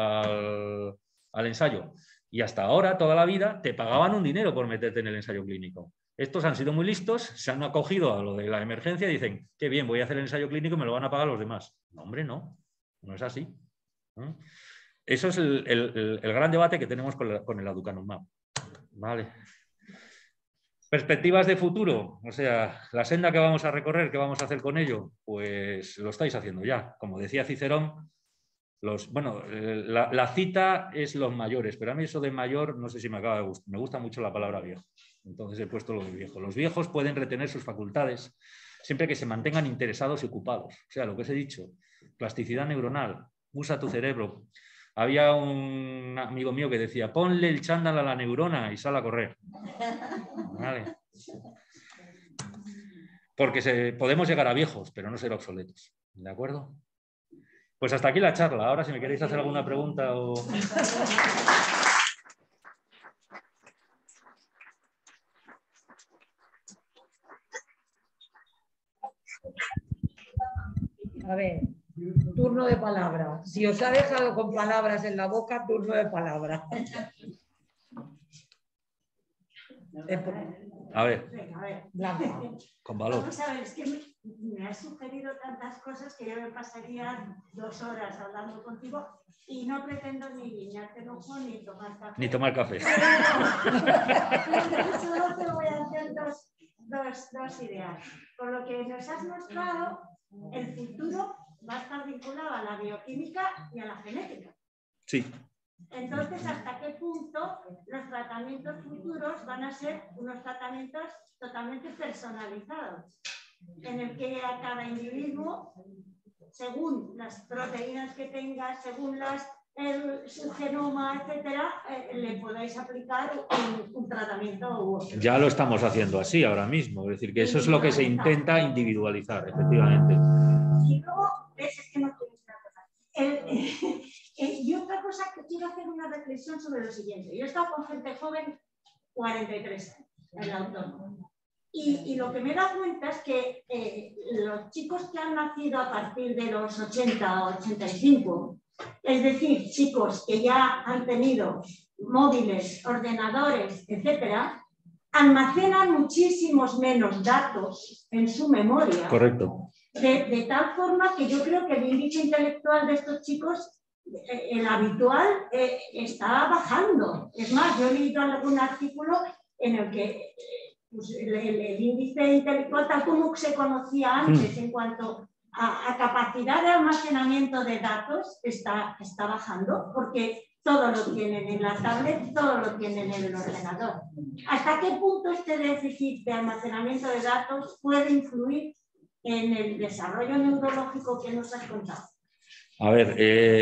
al ensayo. Y hasta ahora, toda la vida, te pagaban un dinero por meterte en el ensayo clínico. Estos han sido muy listos, se han acogido a lo de la emergencia y dicen, qué bien, voy a hacer el ensayo clínico y me lo van a pagar los demás. No, hombre, no es así. Eso es el gran debate que tenemos con el aducanumab. Vale. Perspectivas de futuro, o sea, la senda que vamos a recorrer, ¿qué vamos a hacer con ello? Pues lo estáis haciendo ya. Como decía Cicerón, la cita es los mayores, pero a mí eso de mayor no sé si me acaba de gustar. Me gusta mucho la palabra viejo, entonces he puesto lo de viejo. Los viejos pueden retener sus facultades siempre que se mantengan interesados y ocupados. O sea, lo que os he dicho, plasticidad neuronal, usa tu cerebro. Había un amigo mío que decía, ponle el chándal a la neurona y sal a correr. Vale. Porque podemos llegar a viejos, pero no ser obsoletos. ¿De acuerdo? Pues hasta aquí la charla. Ahora, si me queréis hacer alguna pregunta o... A ver, turno de palabra. Si os ha dejado con palabras en la boca, turno de palabra. A ver, Blanca. con valor. Vamos a ver, es que me has sugerido tantas cosas que yo me pasaría 2 horas hablando contigo y no pretendo ni guiñarte el ojo ni tomar café. Ni tomar café. Solo te voy a hacer dos ideas. Por lo que nos has mostrado, el futuro va a estar vinculado a la bioquímica y a la genética. Sí. Entonces, ¿hasta qué punto los tratamientos futuros van a ser unos tratamientos totalmente personalizados? En el que a cada individuo, según las proteínas que tenga, según su genoma, etcétera, le podáis aplicar un tratamiento u otro. Ya lo estamos haciendo así ahora mismo. Es decir, que eso es lo que se intenta individualizar, efectivamente. Y luego, es que no tienes una cosa. Y otra cosa que quiero hacer una reflexión sobre lo siguiente. Yo he estado con gente joven 43 años en la autónoma. Y lo que me he dado cuenta es que los chicos que han nacido a partir de los 80 o 85, es decir, chicos que ya han tenido móviles, ordenadores, etcétera, almacenan muchísimos menos datos en su memoria. Correcto. De tal forma que yo creo que el índice intelectual de estos chicos, el habitual, está bajando. Es más, yo he leído algún artículo en el que pues, el índice intelectual, tal como se conocía antes en cuanto a capacidad de almacenamiento de datos, está bajando, porque todo lo tienen en la tablet, todo lo tienen en el ordenador. ¿Hasta qué punto este déficit de almacenamiento de datos puede influir en el desarrollo neurológico que nos has contado? A ver,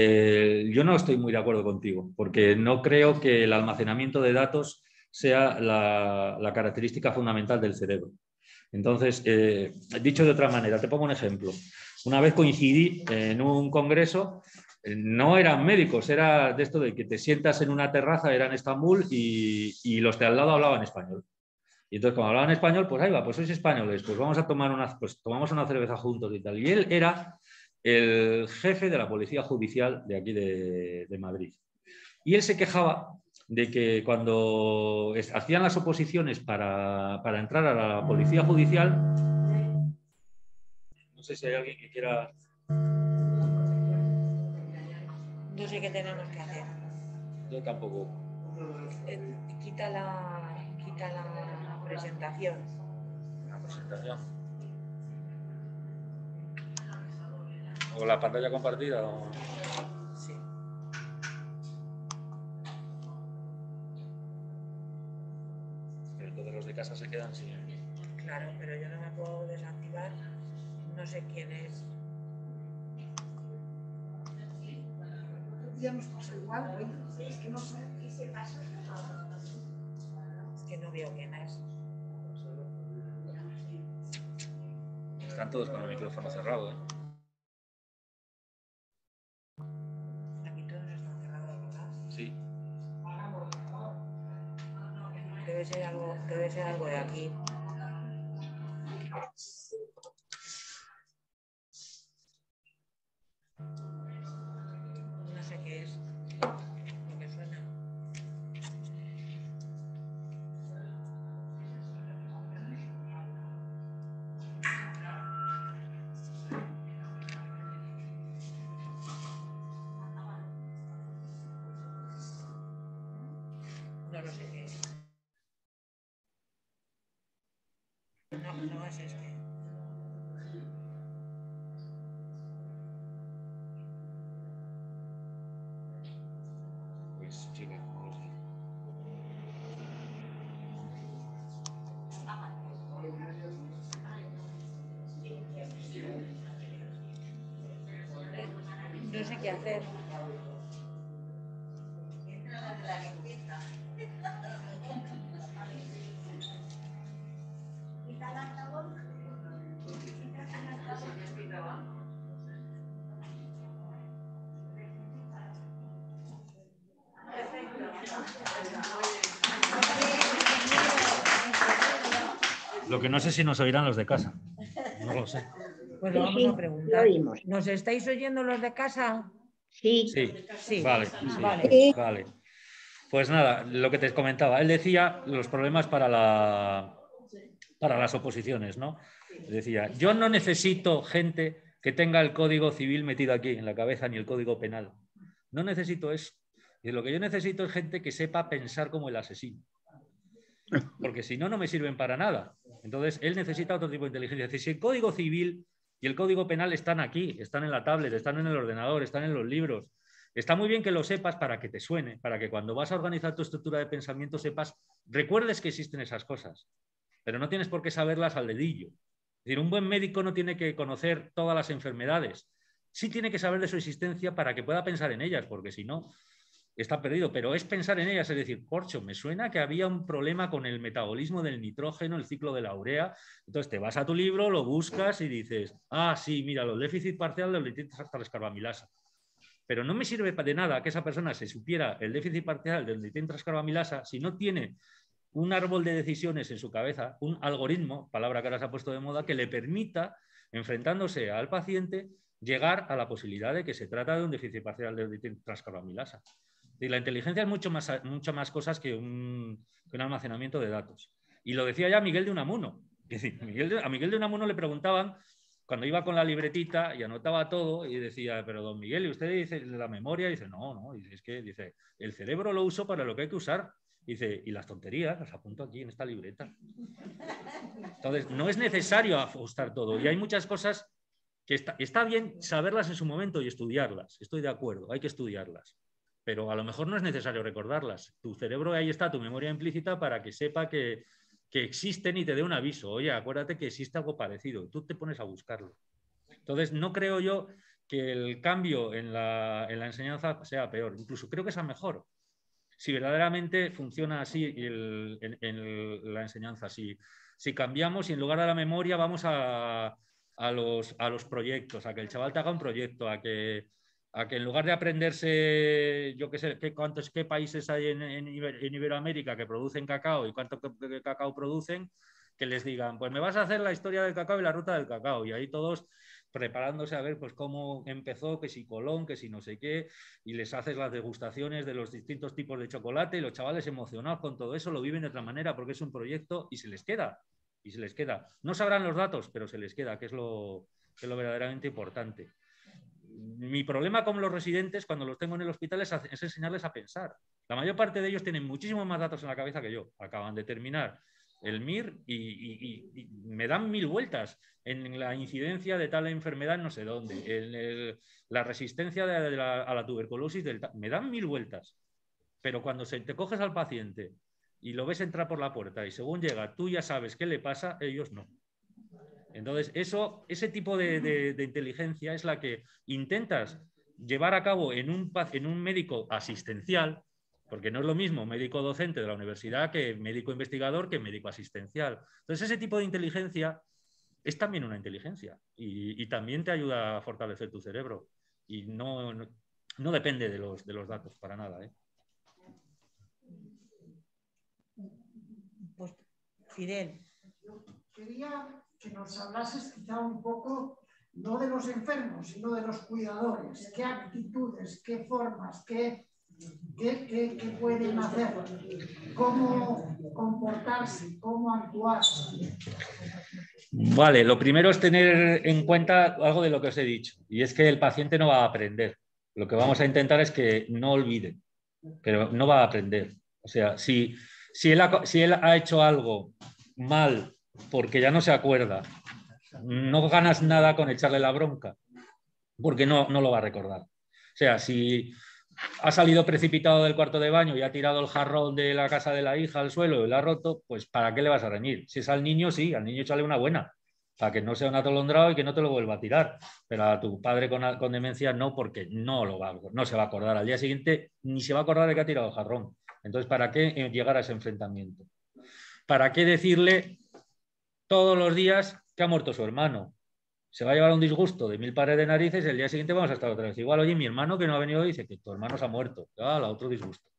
yo no estoy muy de acuerdo contigo, porque no creo que el almacenamiento de datos sea la característica fundamental del cerebro. Entonces, dicho de otra manera, te pongo un ejemplo. Una vez coincidí en un congreso, no eran médicos, era de esto de que te sientas en una terraza, era en Estambul, y los de al lado hablaban español. Y entonces, como hablaban español, pues ahí va, pues sois españoles, pues vamos a tomar pues tomamos una cerveza juntos y tal. Y él era el jefe de la policía judicial de aquí de Madrid. Y él se quejaba de que cuando hacían las oposiciones para entrar a la policía judicial, no sé si hay alguien que quiera... No sé qué tenemos que hacer. Yo tampoco. Quita la presentación. La presentación. ¿O la pantalla compartida? O... Sí. Pero entonces los de casa se quedan sin... Claro, pero yo no me puedo desactivar. No sé quién es. Ya nos pasó igual, ¿no? Es que no sé qué se pasa. Es que no veo quién es. Están todos con el micrófono cerrado, ¿eh? Aquí todos están cerrados, ¿verdad? Sí. Debe ser algo de aquí. No sé qué es lo que suena. No lo sé qué es. No es este. Pues chica, no lo sé. No sé qué hacer. Lo que no sé si nos oirán los de casa. No lo sé. Pues lo vamos a preguntar. ¿Nos estáis oyendo los de casa? Sí. Sí. Vale, sí, Vale. vale. Pues nada, lo que te comentaba. Él decía los problemas para las oposiciones, ¿no? Decía, yo no necesito gente que tenga el Código Civil metido aquí en la cabeza ni el Código Penal. No necesito eso. Y lo que yo necesito es gente que sepa pensar como el asesino. Porque si no, no me sirven para nada. Entonces, él necesita otro tipo de inteligencia. Es decir, si el Código Civil y el Código Penal están aquí, están en la tablet, están en el ordenador, están en los libros, está muy bien que lo sepas para que te suene, para que cuando vas a organizar tu estructura de pensamiento sepas, recuerdes que existen esas cosas, pero no tienes por qué saberlas al dedillo. Es decir, un buen médico no tiene que conocer todas las enfermedades, sí tiene que saber de su existencia para que pueda pensar en ellas, porque si no, está perdido, pero es pensar en ellas, es decir, corcho, me suena que había un problema con el metabolismo del nitrógeno, el ciclo de la urea, entonces te vas a tu libro, lo buscas y dices, ah, sí, mira, el déficit parcial del nitrotrascarbamilasa. Pero no me sirve de nada que esa persona se supiera el déficit parcial del nitrotrascarbamilasa si no tiene un árbol de decisiones en su cabeza, un algoritmo, palabra que ahora se ha puesto de moda, que le permita, enfrentándose al paciente, llegar a la posibilidad de que se trata de un déficit parcial del nitrotrascarbamilasa. Y la inteligencia es mucho más cosas que un almacenamiento de datos. Y lo decía ya Miguel de Unamuno. A Miguel de Unamuno le preguntaban, cuando iba con la libretita y anotaba todo, y decía, pero don Miguel, ¿y usted dice la memoria? Y dice, no, dice, es que dice, el cerebro lo uso para lo que hay que usar. Dice, y las tonterías las apunto aquí en esta libreta. Entonces, no es necesario ajustar todo. Y hay muchas cosas que está bien saberlas en su momento y estudiarlas. Estoy de acuerdo, hay que estudiarlas. Pero a lo mejor no es necesario recordarlas. Tu cerebro, ahí está, tu memoria implícita para que sepa que existen y te dé un aviso. Oye, acuérdate que existe algo parecido. Tú te pones a buscarlo. Entonces, no creo yo que el cambio en la enseñanza sea peor. Incluso creo que sea mejor. Si verdaderamente funciona así en la enseñanza. Si cambiamos y en lugar de la memoria vamos a los proyectos, a que el chaval te haga un proyecto, a que en lugar de aprenderse, yo qué sé, qué países hay en Iberoamérica que producen cacao y cuánto cacao producen, que les digan, pues me vas a hacer la historia del cacao y la ruta del cacao. Y ahí todos preparándose a ver pues cómo empezó, que si Colón, que si no sé qué, y les haces las degustaciones de los distintos tipos de chocolate y los chavales emocionados con todo eso lo viven de otra manera porque es un proyecto y se les queda. Y se les queda. No sabrán los datos, pero se les queda, que es lo verdaderamente importante. Mi problema con los residentes cuando los tengo en el hospital es enseñarles a pensar. La mayor parte de ellos tienen muchísimos más datos en la cabeza que yo. Acaban de terminar el MIR y me dan 1000 vueltas en la incidencia de tal enfermedad no sé dónde, la resistencia a la tuberculosis, me dan 1000 vueltas. Pero cuando te coges al paciente y lo ves entrar por la puerta y según llega tú ya sabes qué le pasa, ellos no. Entonces, ese tipo de inteligencia es la que intentas llevar a cabo en un médico asistencial, porque no es lo mismo médico docente de la universidad que médico investigador que médico asistencial. Entonces, ese tipo de inteligencia es también una inteligencia y también te ayuda a fortalecer tu cerebro. Y no depende de los datos para nada, ¿eh? Pues, Fidel. Quería que nos hablases quizá un poco, no de los enfermos, sino de los cuidadores. ¿Qué actitudes, qué formas, qué pueden hacer? ¿Cómo comportarse? ¿Cómo actuar? Vale, lo primero es tener en cuenta algo de lo que os he dicho, y es que el paciente no va a aprender. Lo que vamos a intentar es que no olvide, pero no va a aprender. O sea, si él ha hecho algo mal porque ya no se acuerda, no ganas nada con echarle la bronca, porque no lo va a recordar. O sea, si ha salido precipitado del cuarto de baño y ha tirado el jarrón de la casa de la hija al suelo y lo ha roto, pues ¿para qué le vas a reñir? Si es al niño, sí, al niño échale una buena, para que no sea un atolondrado y que no te lo vuelva a tirar. Pero a tu padre con demencia no, porque no se va a acordar al día siguiente, ni se va a acordar de que ha tirado el jarrón. Entonces, ¿para qué llegar a ese enfrentamiento? ¿Para qué decirle todos los días que ha muerto su hermano? Se va a llevar un disgusto de 1000 pares de narices y el día siguiente vamos a estar otra vez igual. Oye, mi hermano que no ha venido hoy dice que tu hermano se ha muerto. Ah, la otro disgusto.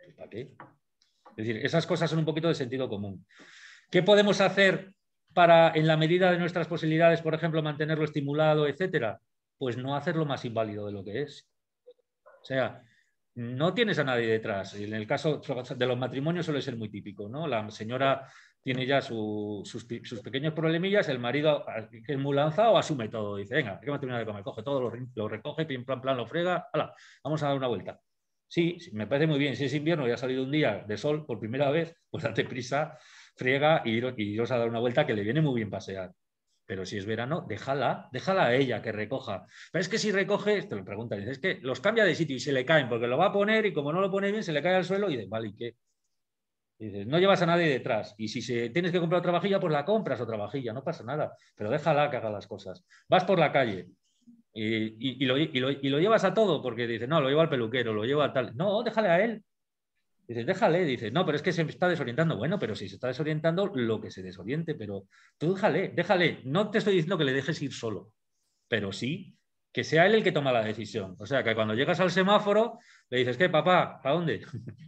¿Para qué? Es decir, esas cosas son un poquito de sentido común. ¿Qué podemos hacer para, en la medida de nuestras posibilidades, por ejemplo, mantenerlo estimulado, etcétera? Pues no hacerlo más inválido de lo que es. O sea, no tienes a nadie detrás. En el caso de los matrimonios suele ser muy típico, ¿no? La señora tiene ya sus pequeños problemillas, el marido, que es muy lanzado, asume todo. Dice, venga, hay que terminar de comer. Coge todo, lo recoge, pim, plan, plan, lo frega. ¡Hala! Vamos a dar una vuelta. Sí, me parece muy bien. Si es invierno y ha salido un día de sol por primera vez, pues date prisa, friega y iros a dar una vuelta, que le viene muy bien pasear. Pero si es verano, déjala a ella que recoja. Pero es que si recoge, te lo preguntan, dices, es que los cambia de sitio y se le caen porque lo va a poner y como no lo pone bien, se le cae al suelo y dices, vale, ¿y qué? Y dices, no llevas a nadie detrás. Y si tienes que comprar otra vajilla, pues la compras otra vajilla, no pasa nada. Pero déjala que haga las cosas. Vas por la calle y lo llevas a todo porque dices, no, lo lleva al peluquero, lo lleva a tal. No, déjale a él. Dices, déjale, dices, no, pero es que se está desorientando. Bueno, pero si se está desorientando, lo que se desoriente, pero tú déjale. No te estoy diciendo que le dejes ir solo, pero sí que sea él el que toma la decisión. O sea, que cuando llegas al semáforo, le dices, ¿qué, papá? ¿Para dónde?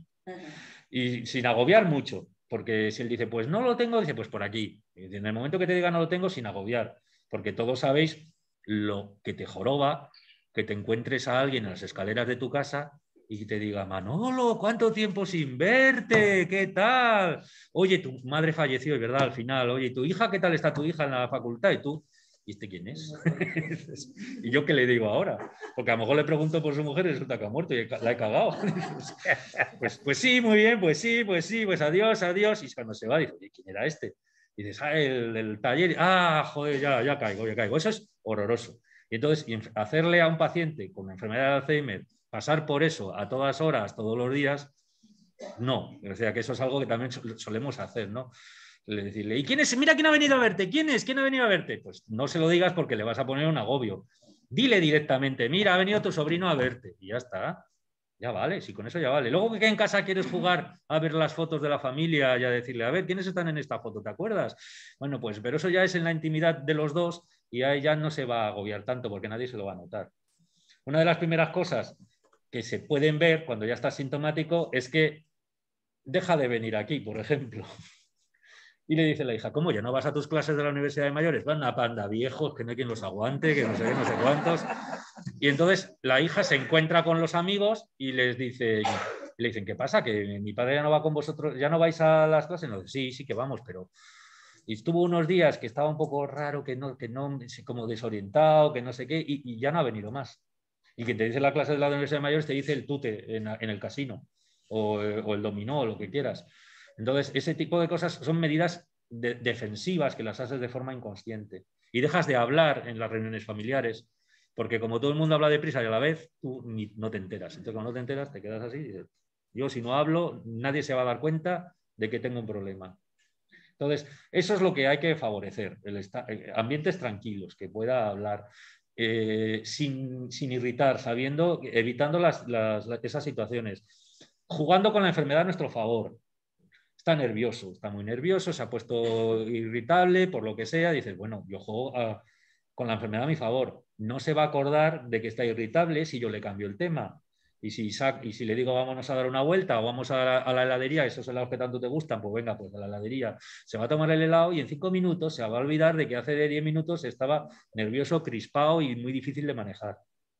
Y sin agobiar mucho, porque si él dice, pues no lo tengo, dice, pues por aquí. Y en el momento que te diga no lo tengo, sin agobiar, porque todos sabéis lo que te joroba, que te encuentres a alguien en las escaleras de tu casa y te diga, Manolo, ¿cuánto tiempo sin verte? ¿Qué tal? Oye, tu madre falleció, ¿verdad? Al final, oye, ¿tu hija qué tal está tu hija en la facultad? Y tú, ¿y este quién es? ¿Y yo qué le digo ahora? Porque a lo mejor le pregunto por su mujer y resulta que ha muerto y la he cagado. Pues sí, muy bien, pues sí, pues adiós, adiós. Y cuando se va, dice, oye, ¿quién era este? Y dices, el taller, joder, ya caigo. Eso es horroroso. Y entonces, hacerle a un paciente con enfermedad de Alzheimer pasar por eso a todas horas, todos los días, no. O sea, que eso es algo que también solemos hacer, ¿no? Decirle, ¿y quién es? Mira quién ha venido a verte. ¿Quién es? ¿Quién ha venido a verte? Pues no se lo digas porque le vas a poner un agobio. Dile directamente, mira, ha venido tu sobrino a verte. Y ya está. Ya vale, si con eso ya vale. Luego que en casa quieres jugar a ver las fotos de la familia y a decirle, a ver, ¿quiénes están en esta foto? ¿Te acuerdas? Bueno, pues, pero eso ya es en la intimidad de los dos y ahí ya no se va a agobiar tanto porque nadie se lo va a notar. Una de las primeras cosas que se pueden ver cuando ya estás sintomático es que deja de venir aquí, por ejemplo. Y le dice la hija, ¿cómo ya no vas a tus clases de la Universidad de Mayores? Van a panda viejos, que no hay quien los aguante, que no sé qué, no sé cuántos. Y entonces la hija se encuentra con los amigos y le dicen, ¿qué pasa? ¿Que mi padre ya no va con vosotros? ¿Ya no vais a las clases? No, sí que vamos, pero... Y estuvo unos días que estaba un poco raro, que no como desorientado, que no sé qué, y ya no ha venido más. Y que te dice la clase de la Universidad de Mayores, te dice el tute en el casino o el dominó o lo que quieras. Entonces, ese tipo de cosas son medidas defensivas que las haces de forma inconsciente. Y dejas de hablar en las reuniones familiares, porque como todo el mundo habla deprisa y a la vez, tú no te enteras. Entonces, cuando no te enteras, te quedas así y dices, yo si no hablo, nadie se va a dar cuenta de que tengo un problema. Entonces, eso es lo que hay que favorecer, ambientes tranquilos, que pueda hablar sin irritar, evitando esas situaciones, jugando con la enfermedad a nuestro favor. Está nervioso, está muy nervioso, se ha puesto irritable, por lo que sea, dices, bueno, yo juego con la enfermedad a mi favor. No se va a acordar de que está irritable si yo le cambio el tema. Y si le digo vámonos a dar una vuelta o vamos a la heladería, esos helados que tanto te gustan, pues venga, pues a la heladería. Se va a tomar el helado y en 5 minutos se va a olvidar de que hace de 10 minutos estaba nervioso, crispado y muy difícil de manejar.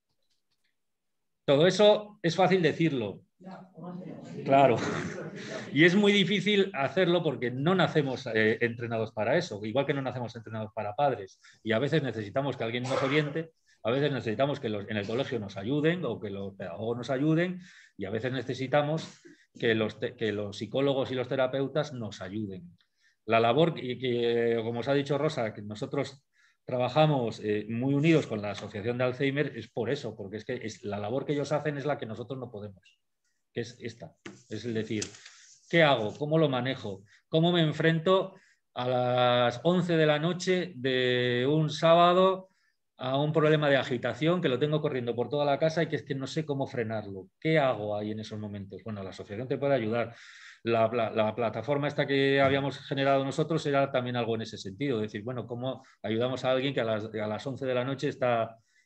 Todo eso es fácil decirlo. Claro. Y es muy difícil hacerlo porque no nacemos entrenados para eso, igual que no nacemos entrenados para padres. Y a veces necesitamos que alguien nos oriente. A veces necesitamos que en el colegio nos ayuden o que los pedagogos nos ayuden y a veces necesitamos que los psicólogos y los terapeutas nos ayuden. La labor, como os ha dicho Rosa, que nosotros trabajamos muy unidos con la Asociación de Alzheimer es por eso, porque es que la labor que ellos hacen es la que nosotros no podemos, que es esta. Es decir, ¿qué hago? ¿Cómo lo manejo? ¿Cómo me enfrento a las 11 de la noche de un sábado a un problema de agitación que lo tengo corriendo por toda la casa y que es que no sé cómo frenarlo? ¿Qué hago ahí en esos momentos? Bueno, la asociación te puede ayudar. La plataforma esta que habíamos generado nosotros era también algo en ese sentido, decir, bueno, ¿cómo ayudamos a alguien que a las 11 de la noche está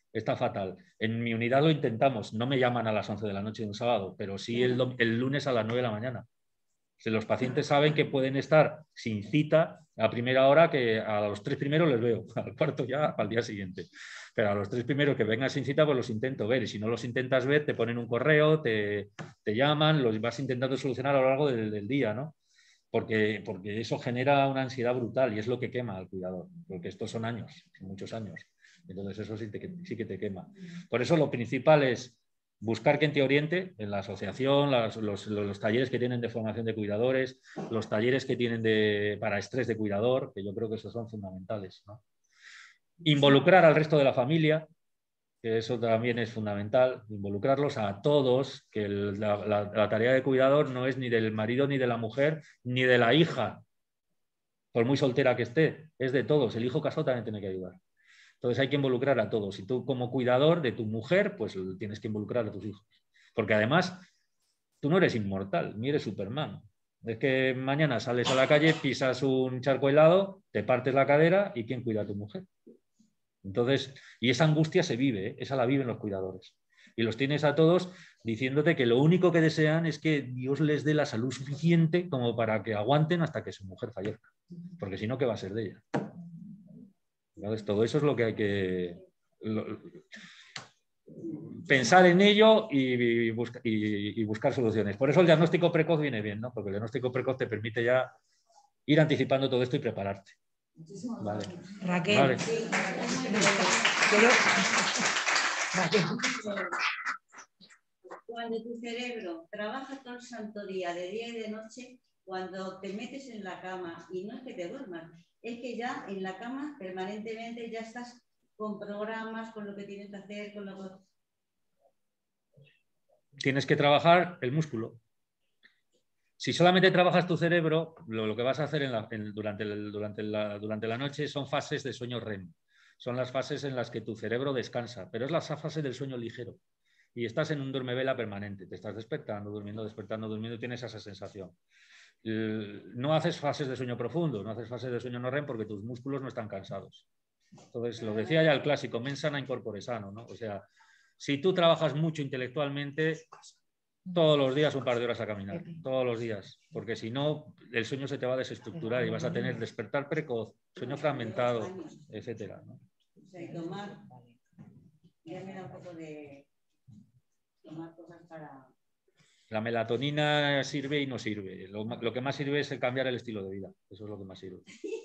está fatal. En mi unidad lo intentamos, no me llaman a las 11 de la noche de un sábado, pero sí el lunes a las 9 de la mañana. Si los pacientes saben que pueden estar sin cita a primera hora, que a los 3 primeros les veo, al cuarto ya para el día siguiente. Pero a los 3 primeros que vengan sin cita, pues los intento ver. Y si no los intentas ver, te ponen un correo, te llaman, los vas intentando solucionar a lo largo del día, ¿no? Porque eso genera una ansiedad brutal y es lo que quema al cuidador, porque estos son años, muchos años. Entonces eso sí que te quema. Por eso lo principal es buscar quien te oriente en la asociación, los talleres que tienen de formación de cuidadores, los talleres que tienen para estrés de cuidador, que yo creo que esos son fundamentales, ¿no? Involucrar al resto de la familia, que eso también es fundamental, involucrarlos a todos, que la tarea de cuidador no es ni del marido, ni de la mujer, ni de la hija, por muy soltera que esté, es de todos. El hijo casado también tiene que ayudar. Entonces hay que involucrar a todos. Y tú como cuidador de tu mujer, pues tienes que involucrar a tus hijos. Porque además, tú no eres inmortal, ni eres Superman. Es que mañana sales a la calle, pisas un charco helado, te partes la cadera y ¿quién cuida a tu mujer? Entonces, y esa angustia se vive, ¿eh? Esa la viven los cuidadores. Y los tienes a todos diciéndote que lo único que desean es que Dios les dé la salud suficiente como para que aguanten hasta que su mujer fallezca. Porque si no, ¿qué va a ser de ella? Entonces, todo eso es lo que hay que pensar en ello y buscar soluciones. Por eso el diagnóstico precoz viene bien, ¿no? Porque el diagnóstico precoz te permite ya ir anticipando todo esto y prepararte. Vale. Raquel. Vale. Cuando tu cerebro trabaja todo el santo día, de día y de noche, cuando te metes en la cama, y no es que te duermas, es que ya en la cama permanentemente ya estás con programas, con lo que tienes que hacer, con lo que... Tienes que trabajar el músculo. Si solamente trabajas tu cerebro, lo que vas a hacer durante la noche son fases de sueño REM. Son las fases en las que tu cerebro descansa, pero es la fase del sueño ligero. Y estás en un duermevela permanente. Te estás despertando, durmiendo, tienes esa sensación. No haces fases de sueño profundo, no haces fases de sueño no REM porque tus músculos no están cansados. Entonces, lo decía ya el clásico, mens sana in corpore sano, ¿no? O sea, si tú trabajas mucho intelectualmente, todos los días un par de horas a caminar, todos los días, porque si no, el sueño se te va a desestructurar y vas a tener despertar precoz, sueño fragmentado, etcétera, ¿no? O sea, y tomar, ya me da un poco de tomar cosas para... La melatonina sirve y no sirve. Lo que más sirve es el cambiar el estilo de vida. Eso es lo que más sirve.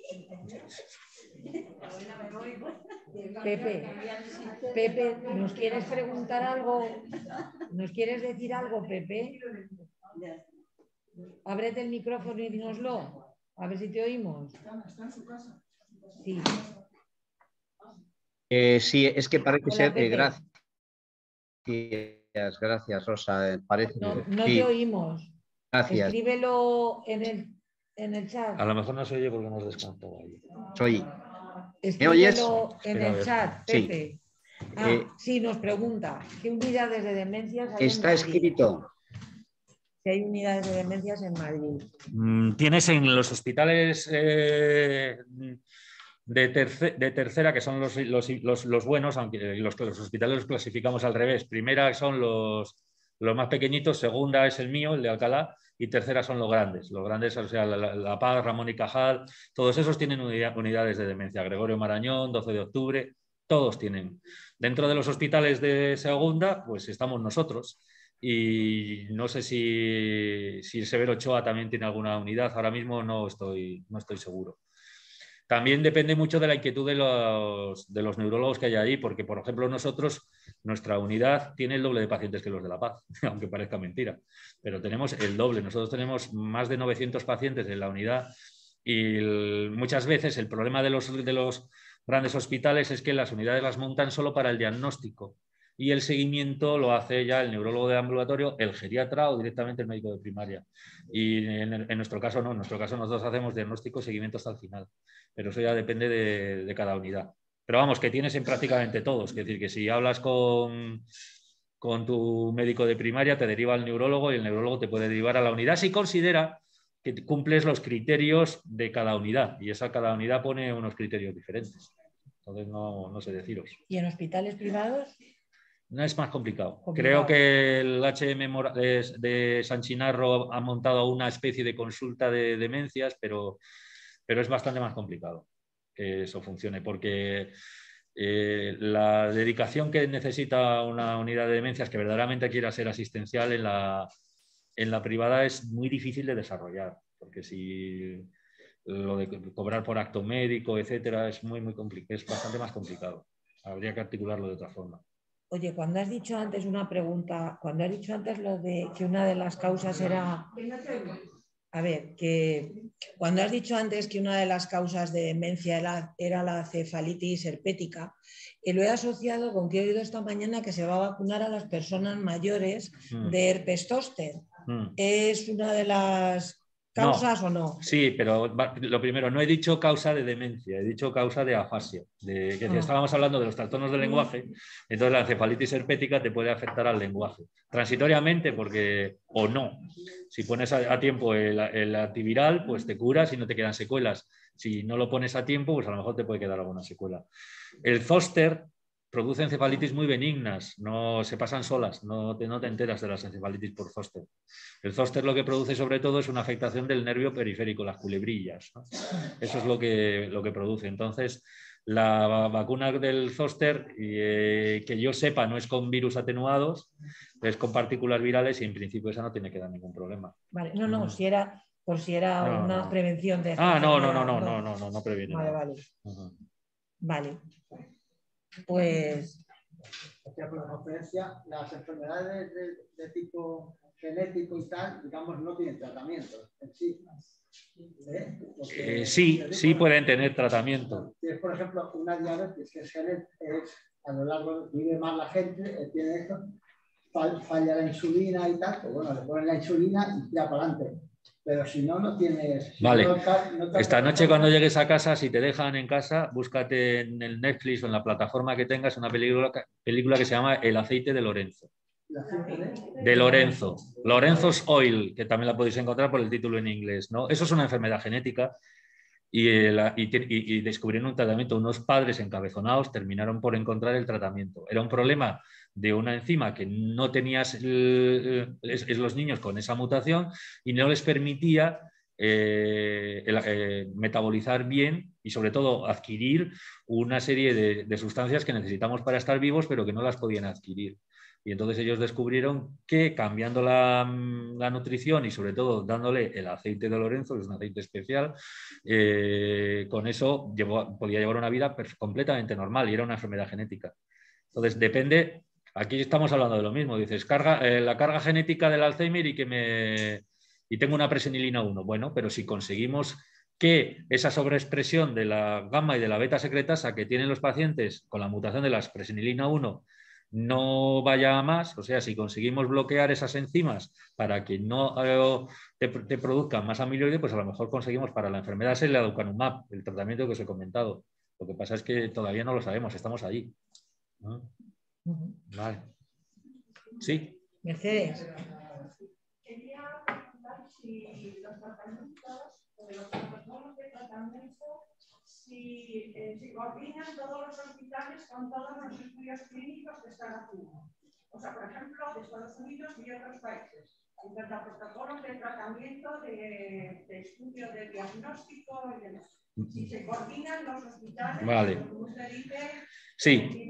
Pepe, ¿nos quieres preguntar algo? ¿Nos quieres decir algo, Pepe? Ábrete el micrófono y dínoslo. A ver si te oímos. ¿Está en su casa? Sí. Sí, es que parece Hola, ser... gracias, Rosa. Parece no sí. Te oímos. Gracias. Escríbelo en el chat. A lo mejor no se oye porque hemos descansado ahí. Soy. Escríbelo en el chat, Sí. Pepe. Sí, nos pregunta, ¿qué unidades de demencias hay está en Madrid? escrito. Si hay unidades de demencias en Madrid. Tienes en los hospitales de tercera, que son los buenos, aunque los hospitales los clasificamos al revés. Primera son los más pequeñitos, segunda es el mío, el de Alcalá, y tercera son los grandes. Los grandes, o sea, La Paz, Ramón y Cajal, todos esos tienen unidades de demencia. Gregorio Marañón, 12 de octubre, todos tienen. Dentro de los hospitales de segunda, pues estamos nosotros. Y no sé si el Severo Ochoa también tiene alguna unidad. Ahora mismo no estoy seguro. También depende mucho de la inquietud de los neurólogos que hay ahí, porque, por ejemplo, nuestra unidad tiene el doble de pacientes que los de La Paz, aunque parezca mentira, pero tenemos el doble. Nosotros tenemos más de 900 pacientes en la unidad y muchas veces el problema de los grandes hospitales es que las unidades las montan solo para el diagnóstico y el seguimiento lo hace ya el neurólogo de ambulatorio, el geriatra o directamente el médico de primaria. Y en nuestro caso no, en nuestro caso nosotros hacemos diagnóstico y seguimiento hasta el final, pero eso ya depende de cada unidad. Pero vamos, que tienes en prácticamente todos, es decir, que si hablas con tu médico de primaria te deriva al neurólogo y el neurólogo te puede derivar a la unidad si considera que cumples los criterios de cada unidad y cada unidad pone unos criterios diferentes. Entonces no sé deciros. ¿Y en hospitales privados? No, es más complicado. Complicado. Creo que el HM de San Chinarro ha montado una especie de consulta de demencias, pero es bastante más complicado que eso funcione, porque la dedicación que necesita una unidad de demencias que verdaderamente quiera ser asistencial en la privada es muy difícil de desarrollar, porque si lo de cobrar por acto médico, etcétera, es muy complicado, es bastante más complicado. Habría que articularlo de otra forma. Oye, cuando has dicho antes una pregunta, cuando has dicho antes lo de que una de las causas era... A ver, que cuando has dicho antes que una de las causas de demencia era la cefalitis herpética, lo he asociado con que he oído esta mañana que se va a vacunar a las personas mayores de herpes zóster. ¿Es una de las causas o no? Sí, pero lo primero, no he dicho causa de demencia, he dicho causa de afasia. Estábamos hablando de los trastornos del lenguaje, entonces la encefalitis herpética te puede afectar al lenguaje. Transitoriamente, porque o no. Si pones a tiempo el antiviral, pues te curas y no te quedan secuelas. Si no lo pones a tiempo, pues a lo mejor te puede quedar alguna secuela. El zóster produce encefalitis muy benignas, no se pasan solas, no te enteras de las encefalitis por zóster. El zóster lo que produce sobre todo es una afectación del nervio periférico, las culebrillas, ¿no? Eso es lo que produce. Entonces, la vacuna del zóster, que yo sepa, no es con virus atenuados, es con partículas virales y en principio esa no tiene que dar ningún problema. Vale, si era una prevención de... No previene nada. Vale. Vale. Pues... Por la conferencia, las enfermedades de tipo genético y tal, digamos, no tienen tratamiento en sí. Sí pueden tener tratamiento. Si es, por ejemplo, una diabetes que es a lo largo, vive más la gente, tiene esto, falla la insulina y tal, pues bueno, le ponen la insulina y tira para adelante. Pero si no tienes... Vale. Esta noche cuando llegues a casa, si te dejan en casa, búscate en el Netflix o en la plataforma que tengas una película que se llama El aceite de Lorenzo. De Lorenzo. Lorenzo's Oil, que también la podéis encontrar por el título en inglés, ¿no? Eso es una enfermedad genética y descubrieron un tratamiento. Unos padres encabezonados terminaron por encontrar el tratamiento. Era un problema de una enzima que no tenías los niños con esa mutación y no les permitía metabolizar bien y sobre todo adquirir una serie de sustancias que necesitamos para estar vivos pero que no las podían adquirir. Y entonces ellos descubrieron que cambiando la nutrición y sobre todo dándole el aceite de Lorenzo, que es un aceite especial, con eso podía llevar una vida completamente normal y era una enfermedad genética. Entonces depende, aquí estamos hablando de lo mismo, dices, la carga genética del Alzheimer y tengo una presenilina 1. Bueno, pero si conseguimos que esa sobreexpresión de la gamma y de la beta secretasa que tienen los pacientes con la mutación de la presenilina 1 no vaya a más, o sea, si conseguimos bloquear esas enzimas para que no te produzcan más amiloide, pues a lo mejor conseguimos para la enfermedad es el aducanumab, el tratamiento que os he comentado. Lo que pasa es que todavía no lo sabemos, estamos allí. ¿No? Vale. Sí. Mercedes. Quería preguntar si los protocolos de tratamiento se coordinan todos los hospitales con todos los estudios clínicos que están haciendo. O sea, por ejemplo, de Estados Unidos y otros países. Entre los protocolos de tratamiento, de estudio de diagnóstico y demás. Si se coordinan los hospitales, vale. como usted dice... Sí.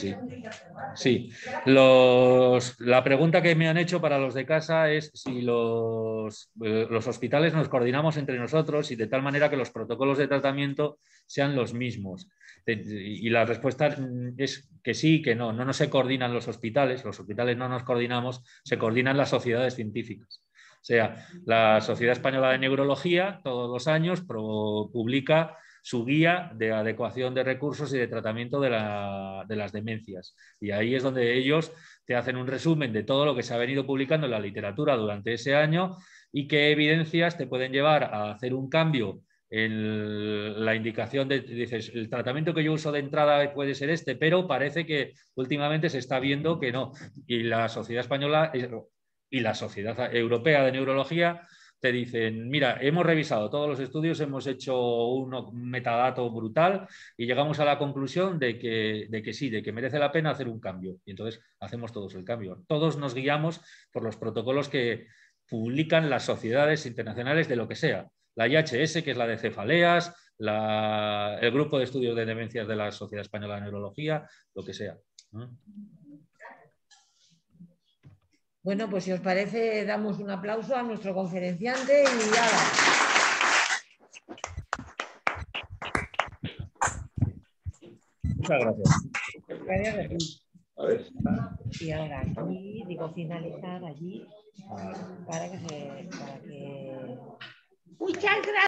La pregunta que me han hecho para los de casa es si los hospitales nos coordinamos entre nosotros y de tal manera que los protocolos de tratamiento sean los mismos. Y la respuesta es que sí, que no. No se coordinan los hospitales no nos coordinamos, se coordinan las sociedades científicas. O sea, la Sociedad Española de Neurología todos los años publica su guía de adecuación de recursos y de tratamiento de las demencias. Y ahí es donde ellos te hacen un resumen de todo lo que se ha venido publicando en la literatura durante ese año y qué evidencias te pueden llevar a hacer un cambio en la indicación dices, el tratamiento que yo uso de entrada puede ser este, pero parece que últimamente se está viendo que no. Y la Sociedad Española y la Sociedad Europea de Neurología te dicen, mira, hemos revisado todos los estudios, hemos hecho un metadato brutal y llegamos a la conclusión de que sí, de que merece la pena hacer un cambio. Y entonces hacemos todos el cambio. Todos nos guiamos por los protocolos que publican las sociedades internacionales de lo que sea. La IHS, que es la de cefaleas, el grupo de estudios de demencias de la Sociedad Española de Neurología, lo que sea. Bueno, pues si os parece, damos un aplauso a nuestro conferenciante y nada. Muchas gracias. Gracias. A ver. Y ahora aquí, digo finalizar allí, para que... Muchas gracias.